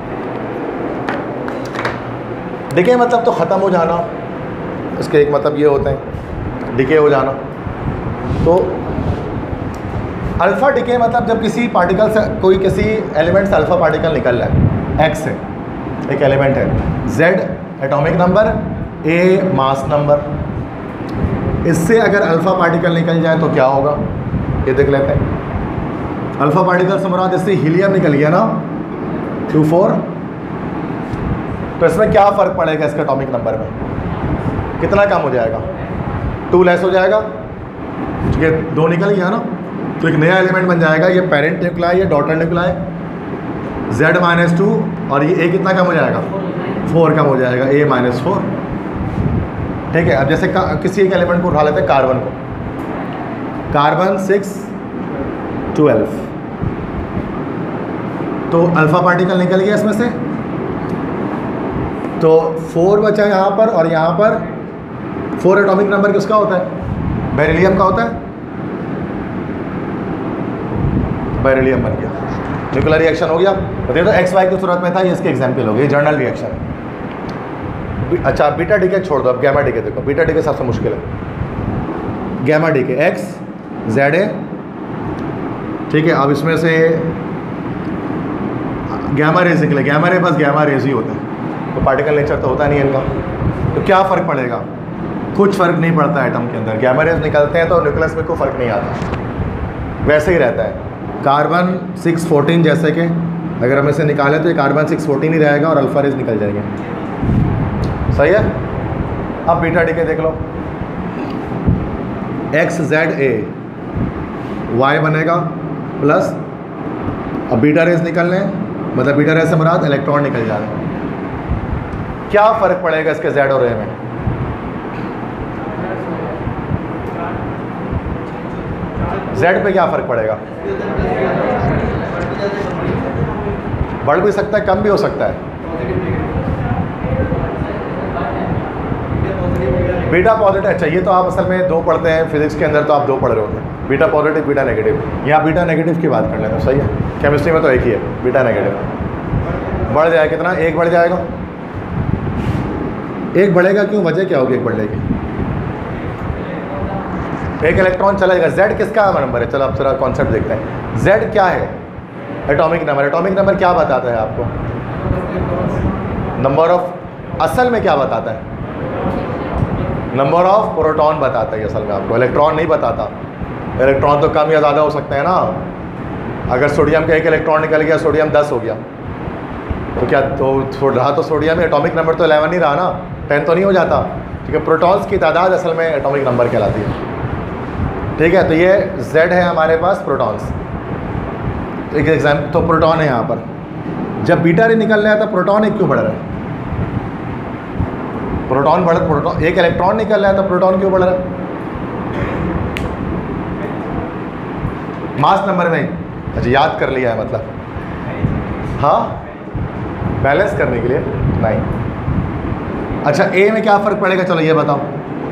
डिके मतलब तो ख़त्म हो जाना, इसके एक मतलब ये होते हैं, डिके हो जाना। तो अल्फ़ा डिके मतलब जब किसी पार्टिकल से, कोई किसी एलिमेंट से अल्फ़ा पार्टिकल निकल रहा है, एक्स है एक एलिमेंट है, Z atomic number, A mass number, इससे अगर अल्फ़ा पार्टिकल निकल जाए तो क्या होगा, ये देख लेते हैं। अल्फ़ा पार्टिकल से मुराद इससे हीलियम निकल गया ना, 24, तो इसमें क्या फ़र्क पड़ेगा इसके एटॉमिक नंबर में, कितना कम हो जाएगा? 2 लेस हो जाएगा, क्योंकि 2 निकल गया ना, तो एक नया एलिमेंट बन जाएगा। ये पेरेंट न्यूक्लियाई, ये डॉटर न्यूक्लियाई, Z-2, और ये A कितना कम हो जाएगा? 4 कम हो जाएगा, A-4। ठीक है। अब जैसे किसी एक एलिमेंट को उठा लेते हैं, कार्बन को, कार्बन 6, 12, तो अल्फ़ा पार्टिकल निकल गया इसमें से, तो 4 बचा यहाँ पर, और यहाँ पर 4 एटॉमिक नंबर किसका होता है? बेरिलियम का होता है। बेरिलियम बन गया, न्यूक्लियर रिएक्शन हो गया। तो ये तो XY की सूरत में था, ये इसके एग्जाम्पल हो गई, जर्नल रिएक्शन। अच्छा, बीटा डिके छोड़ दो, अब गैमा डिके देखो। बीटा डिके सबसे मुश्किल है। गैमा डिके X ZA, ठीक है। अब इसमें से गैमा रेज निकले, गैमा रे बस गैमा रेज ही होता है, तो पार्टिकल नेचर तो होता नहीं है इनका। तो क्या फ़र्क पड़ेगा? कुछ फ़र्क नहीं पड़ता एटम के अंदर, गैमा रेज निकलते हैं तो न्यूक्लियस में कोई फ़र्क नहीं आता, वैसे ही रहता है। कार्बन 614 जैसे कि अगर हम इसे निकालें तो ये कार्बन 614 ही रहेगा और अल्फा रेज निकल जाएंगे। सही है। अब बीटा डीके देख लो, XZA Y बनेगा प्लस, अब बीटा रेज निकलने मतलब बीटा रेज से मुराद इलेक्ट्रॉन निकल जा रहे हैं। क्या फ़र्क पड़ेगा इसके Z और A में? Z पे क्या फ़र्क पड़ेगा? बढ़ भी सकता है, कम भी हो सकता है। बीटा पॉजिटिव, अच्छा ये तो आप असल में 2 पढ़ते हैं फिजिक्स के अंदर, तो आप 2 पढ़ रहे होते हैं, बीटा पॉजिटिव बीटा नेगेटिव। यहाँ बीटा नेगेटिव की बात कर लेते हैं, सही है। केमिस्ट्री में तो एक ही है बीटा नेगेटिव। बढ़ जाएगा कितना? 1 बढ़ जाएगा। 1 बढ़ेगा क्यों? वजह क्या होगी 1 बढ़ने की? 1 इलेक्ट्रॉन चलेगा। Z किसका नंबर है? चलो अब थोड़ा कॉन्सेप्ट देखते हैं। Z क्या है? Atomic number. एटॉमिक नंबर क्या बताता है आपको? नंबर ऑफ, असल में क्या बताता है? नंबर ऑफ प्रोटॉन बताता है असल में आपको, इलेक्ट्रॉन नहीं बताता। इलेक्ट्रॉन तो कम या ज़्यादा हो सकते हैं ना। अगर सोडियम का 1 इलेक्ट्रॉन निकल गया, सोडियम 10 हो गया, तो क्या तो रहा तो सोडियम में एटॉमिक नंबर तो 11 ही रहा ना, 10 तो नहीं हो जाता। ठीक है, प्रोटॉन्स की तादाद असल में एटॉमिक नंबर कहलाती है। ठीक है, तो ये Z है हमारे पास प्रोटॉन्स। एक एग्जाम्पल तो प्रोटॉन है यहाँ पर, जब बीटा रे निकल रहा है तो प्रोटॉन 1 क्यों बढ़ रहा है? प्रोटॉन 1 इलेक्ट्रॉन निकल रहा है तो प्रोटॉन क्यों बढ़ रहा है? मास नंबर में। अच्छा, याद कर लिया है मतलब, हाँ, बैलेंस करने के लिए नहीं। अच्छा, ए में क्या फ़र्क पड़ेगा? चलो ये बताओ।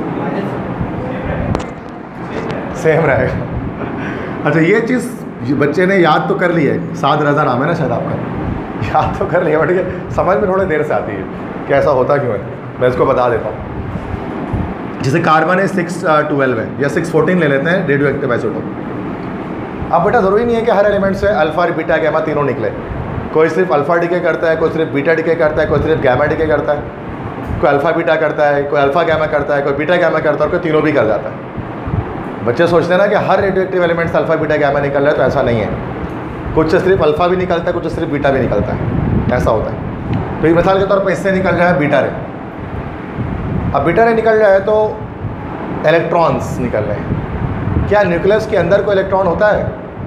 सेम रहेगा। अच्छा, ये चीज़ बच्चे ने याद तो कर ली है, साद रज़ा नाम है ना शायद आपका, याद तो कर लिया, बट ये समझ में थोड़ी देर से आती है कि ऐसा होता क्यों है। मैं इसको बता देता हूँ। जैसे कार्बन है 612 है या 614 ले लेते हैं, रेडियो एक्टिव आइसोटोप। अब बेटा ज़रूरी नहीं है कि हर एलिमेंट से अल्फा बीटा गैमा तीनों निकले। कोई सिर्फ अल्फा डीके करता है, कोई सिर्फ बीटा डीके करता है, कोई सिर्फ गैमा डीके करता है, कोई अल्फा बीटा करता है, कोई अल्फा गैमा करता है, कोई बीटा गैमा करता है, और कोई तीनों भी कर जाता है। बच्चे सोचते हैं ना कि हर रेडियो एक्टिव एलिमेंट से अल्फा बीटा गैमा निकल रहा है, तो ऐसा नहीं है। कुछ से सिर्फ अल्फा भी निकलता है, कुछ से सिर्फ बीटा भी निकलता है, ऐसा होता है। तो एक मिसाल के तौर पर इससे निकल रहा है बीटा रे। अब बीटा रे निकल रहा है तो इलेक्ट्रॉन्स निकल रहे हैं। क्या न्यूक्लियस के अंदर कोई इलेक्ट्रॉन होता है?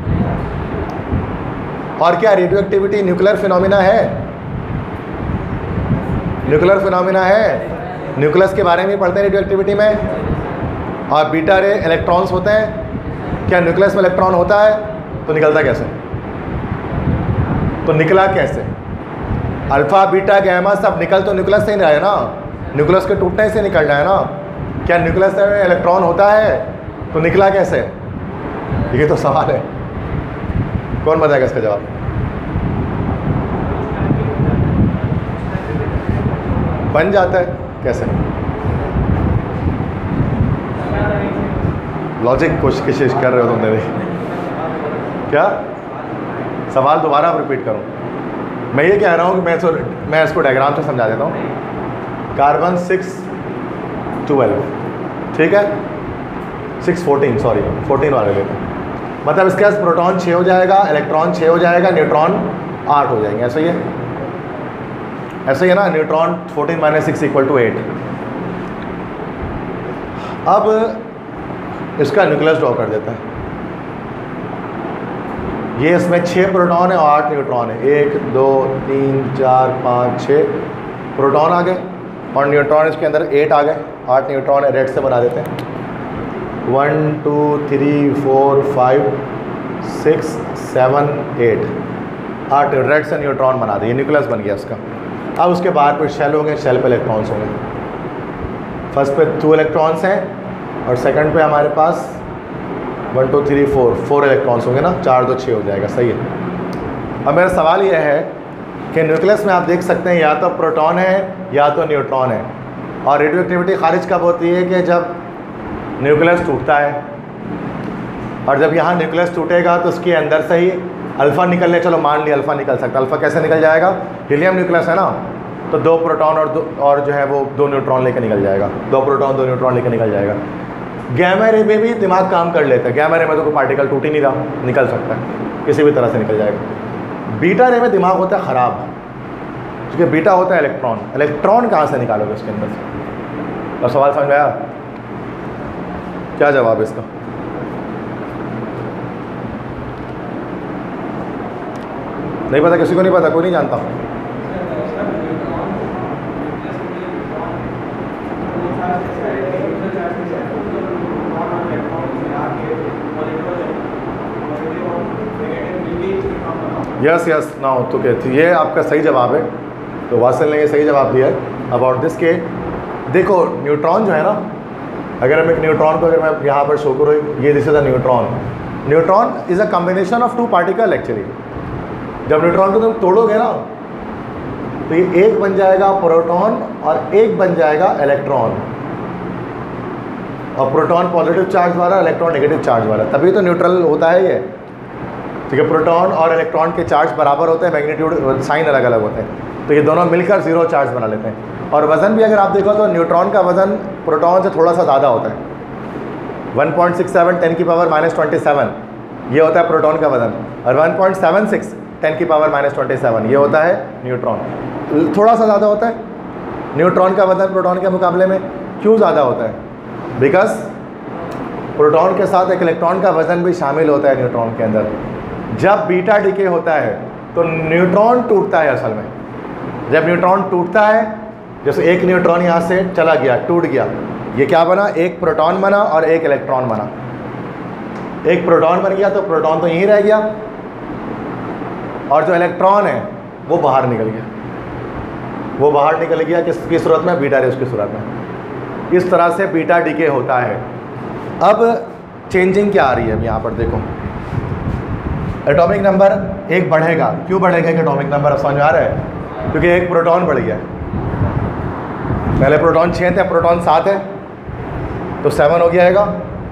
और क्या रेडियो एक्टिविटी न्यूक्लियर फिनोमिना है? न्यूक्लियर फिनोमिना है। न्यूक्लियस के बारे में पढ़ते हैं रेडियो एक्टिविटी में। और बीटा रे इलेक्ट्रॉन्स होते हैं। क्या न्यूक्लियस में इलेक्ट्रॉन होता है? तो निकलता कैसे? तो निकला कैसे? अल्फा बीटा गैमा सब निकल तो न्यूक्लियस से ही रहा है ना, न्यूक्लियस के टूटने से निकल रहा है ना। क्या न्यूक्लियस में इलेक्ट्रॉन होता है? तो निकला कैसे? ये तो सवाल है, कौन बताएगा इसका जवाब? बन जाता है कैसे? लॉजिक कोशिश कर रहे हो तुम मेरे? क्या सवाल दोबारा रिपीट करूं? मैं ये कह रहा हूं कि मैं इसको डायग्राम से समझा देता हूं। कार्बन 612, ठीक है, 614 सॉरी 14 वाले लेते हैं। मतलब इसके पास प्रोटॉन 6 हो जाएगा, इलेक्ट्रॉन 6 हो जाएगा, न्यूट्रॉन 8 हो जाएंगे। ऐसा ही है, ऐसा ही है ना। न्यूट्रॉन 14 - 6 = 8। अब इसका न्यूक्लियस ड्रॉ कर देता है। ये इसमें 6 प्रोटॉन है और 8 न्यूट्रॉन है। 1 2 3 4 5 6 प्रोटॉन आ गए और न्यूट्रॉन इसके अंदर 8 आ गए। 8 न्यूट्रॉन है, रेड से बना देते हैं। 1 2 3 4 5 6 7 8 8 रेड से न्यूट्रॉन बना दिए, न्यूक्लियस बन गया इसका। अब उसके बाद फिर शेल होंगे, शेल पे इलेक्ट्रॉन्स होंगे। फर्स्ट पे 2 इलेक्ट्रॉन्स हैं और सेकंड पे हमारे पास 1 2 3 4 इलेक्ट्रॉन्स होंगे ना, 4 2 6 हो जाएगा। सही है। अब मेरा सवाल यह है कि न्यूक्लियस में आप देख सकते हैं या तो प्रोटॉन है या तो न्यूट्रॉन है। और रेडियो एक्टिविटी खारिज कब होती है? कि जब न्यूक्लियस टूटता है। और जब यहाँ न्यूक्लियस टूटेगा तो उसके अंदर से ही अल्फ़ा निकलने, चलो मान लिया अल्फ़ा निकल सकता है। अल्फ़ा कैसे निकल जाएगा? हीलियम न्यूक्लियस है ना, तो 2 प्रोटॉन और जो है वो 2 न्यूट्रॉन लेकर निकल जाएगा, 2 प्रोटॉन 2 न्यूट्रॉन लेकर निकल जाएगा। गैमा रे में भी दिमाग काम कर लेता है, गैमा रे में तो कोई पार्टिकल टूट ही नहीं रहा, निकल सकता है, किसी भी तरह से निकल जाएगा। बीटा रे में दिमाग होता है ख़राब, क्योंकि बीटा होता है इलेक्ट्रॉन, इलेक्ट्रॉन कहाँ से निकालोगे उसके अंदर से? और सवाल समझ में आया? क्या जवाब है इसका? नहीं पता, किसी को नहीं पता, कोई नहीं जानता। यस यस नाउ तो कहती ये आपका सही जवाब है। तो वासिल ने ये सही जवाब दिया है अबाउट दिस के देखो न्यूट्रॉन जो है ना, अगर हम एक न्यूट्रॉन को अगर मैं यहाँ पर शो करूँ, ये this is a neutron. Neutron is a combination of 2 particle actually. जब न्यूट्रॉन को तुम तोड़ोगे ना तो ये एक बन जाएगा प्रोटॉन और एक बन जाएगा इलेक्ट्रॉन, और प्रोटॉन पॉजिटिव चार्ज वाला, इलेक्ट्रॉन नेगेटिव चार्ज वाला, तभी तो न्यूट्रल होता है ये। ठीक है, प्रोटॉन और इलेक्ट्रॉन के चार्ज बराबर होते हैं, मैग्नीट्यूड साइन अलग अलग होते हैं, तो ये दोनों मिलकर 0 चार्ज बना लेते हैं। और वज़न भी अगर आप देखो तो न्यूट्रॉन का वज़न प्रोटॉन से थोड़ा सा ज़्यादा होता है, 1.67 10 की पावर -27 ये होता है प्रोटॉन का वज़न, और 1.76 10 की पावर -27 ये होता है न्यूट्रॉन। थोड़ा सा ज़्यादा होता है न्यूट्रॉन का वज़न प्रोटॉन के मुकाबले में। क्यों ज़्यादा होता है? बिकॉज प्रोटॉन के साथ एक इलेक्ट्रॉन का वज़न भी शामिल होता है न्यूट्रॉन के अंदर। जब बीटा डिके होता है तो न्यूट्रॉन टूटता है। असल में जब न्यूट्रॉन टूटता है, जैसे एक न्यूट्रॉन यहाँ से चला गया, टूट गया, ये क्या बना? एक प्रोटॉन बना और एक इलेक्ट्रॉन बना। एक प्रोटॉन बन गया तो प्रोटॉन तो यहीं रह गया, और जो इलेक्ट्रॉन है वो बाहर निकल गया। वो बाहर निकल गया किसकी सूरत में? बीटा रेस की सूरत में। इस तरह से बीटा डिके होता है। अब चेंजिंग क्या आ रही है? अब यहाँ पर देखो, एटॉमिक नंबर एक बढ़ेगा। क्यों बढ़ेगा कि एटॉमिक नंबर? अब समझ आ रहा है? क्योंकि एक प्रोटॉन बढ़ गया। पहले प्रोटॉन 6 थे, अब प्रोटॉन 7 है, तो 7 हो गया।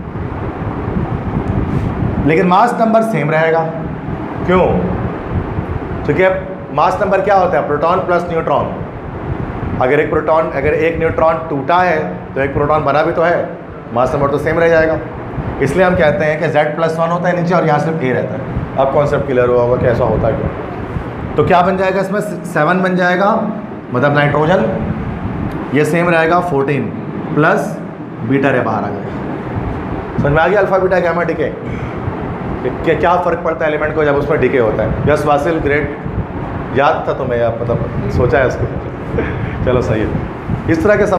लेकिन मास नंबर सेम रहेगा। क्यों? क्योंकि मास नंबर क्या होता है? Proton plus neutron. अगर एक न्यूट्रॉन टूटा है तो एक प्रोटॉन बना भी तो है, मास नंबर तो सेम रह जाएगा। इसलिए हम कहते हैं कि Z+1 होता है नीचे और यहाँ सिर्फ A रहता है। अब कॉन्सेप्ट क्लियर हुआ होगा कैसा होता है क्यों। तो क्या बन जाएगा इसमें? 7 बन जाएगा, मतलब नाइट्रोजन, ये सेम रहेगा 14 प्लस बीटा रे बाहर आ गया। समझ में आ गया? अल्फा बीटा गैमा डिके क्या फ़र्क पड़ता है एलिमेंट को जब उसमें डिके होता है। यस वासिल, ग्रेट, याद था तुम्हें, मतलब सोचा है इसको। चलो सही है। इस तरह के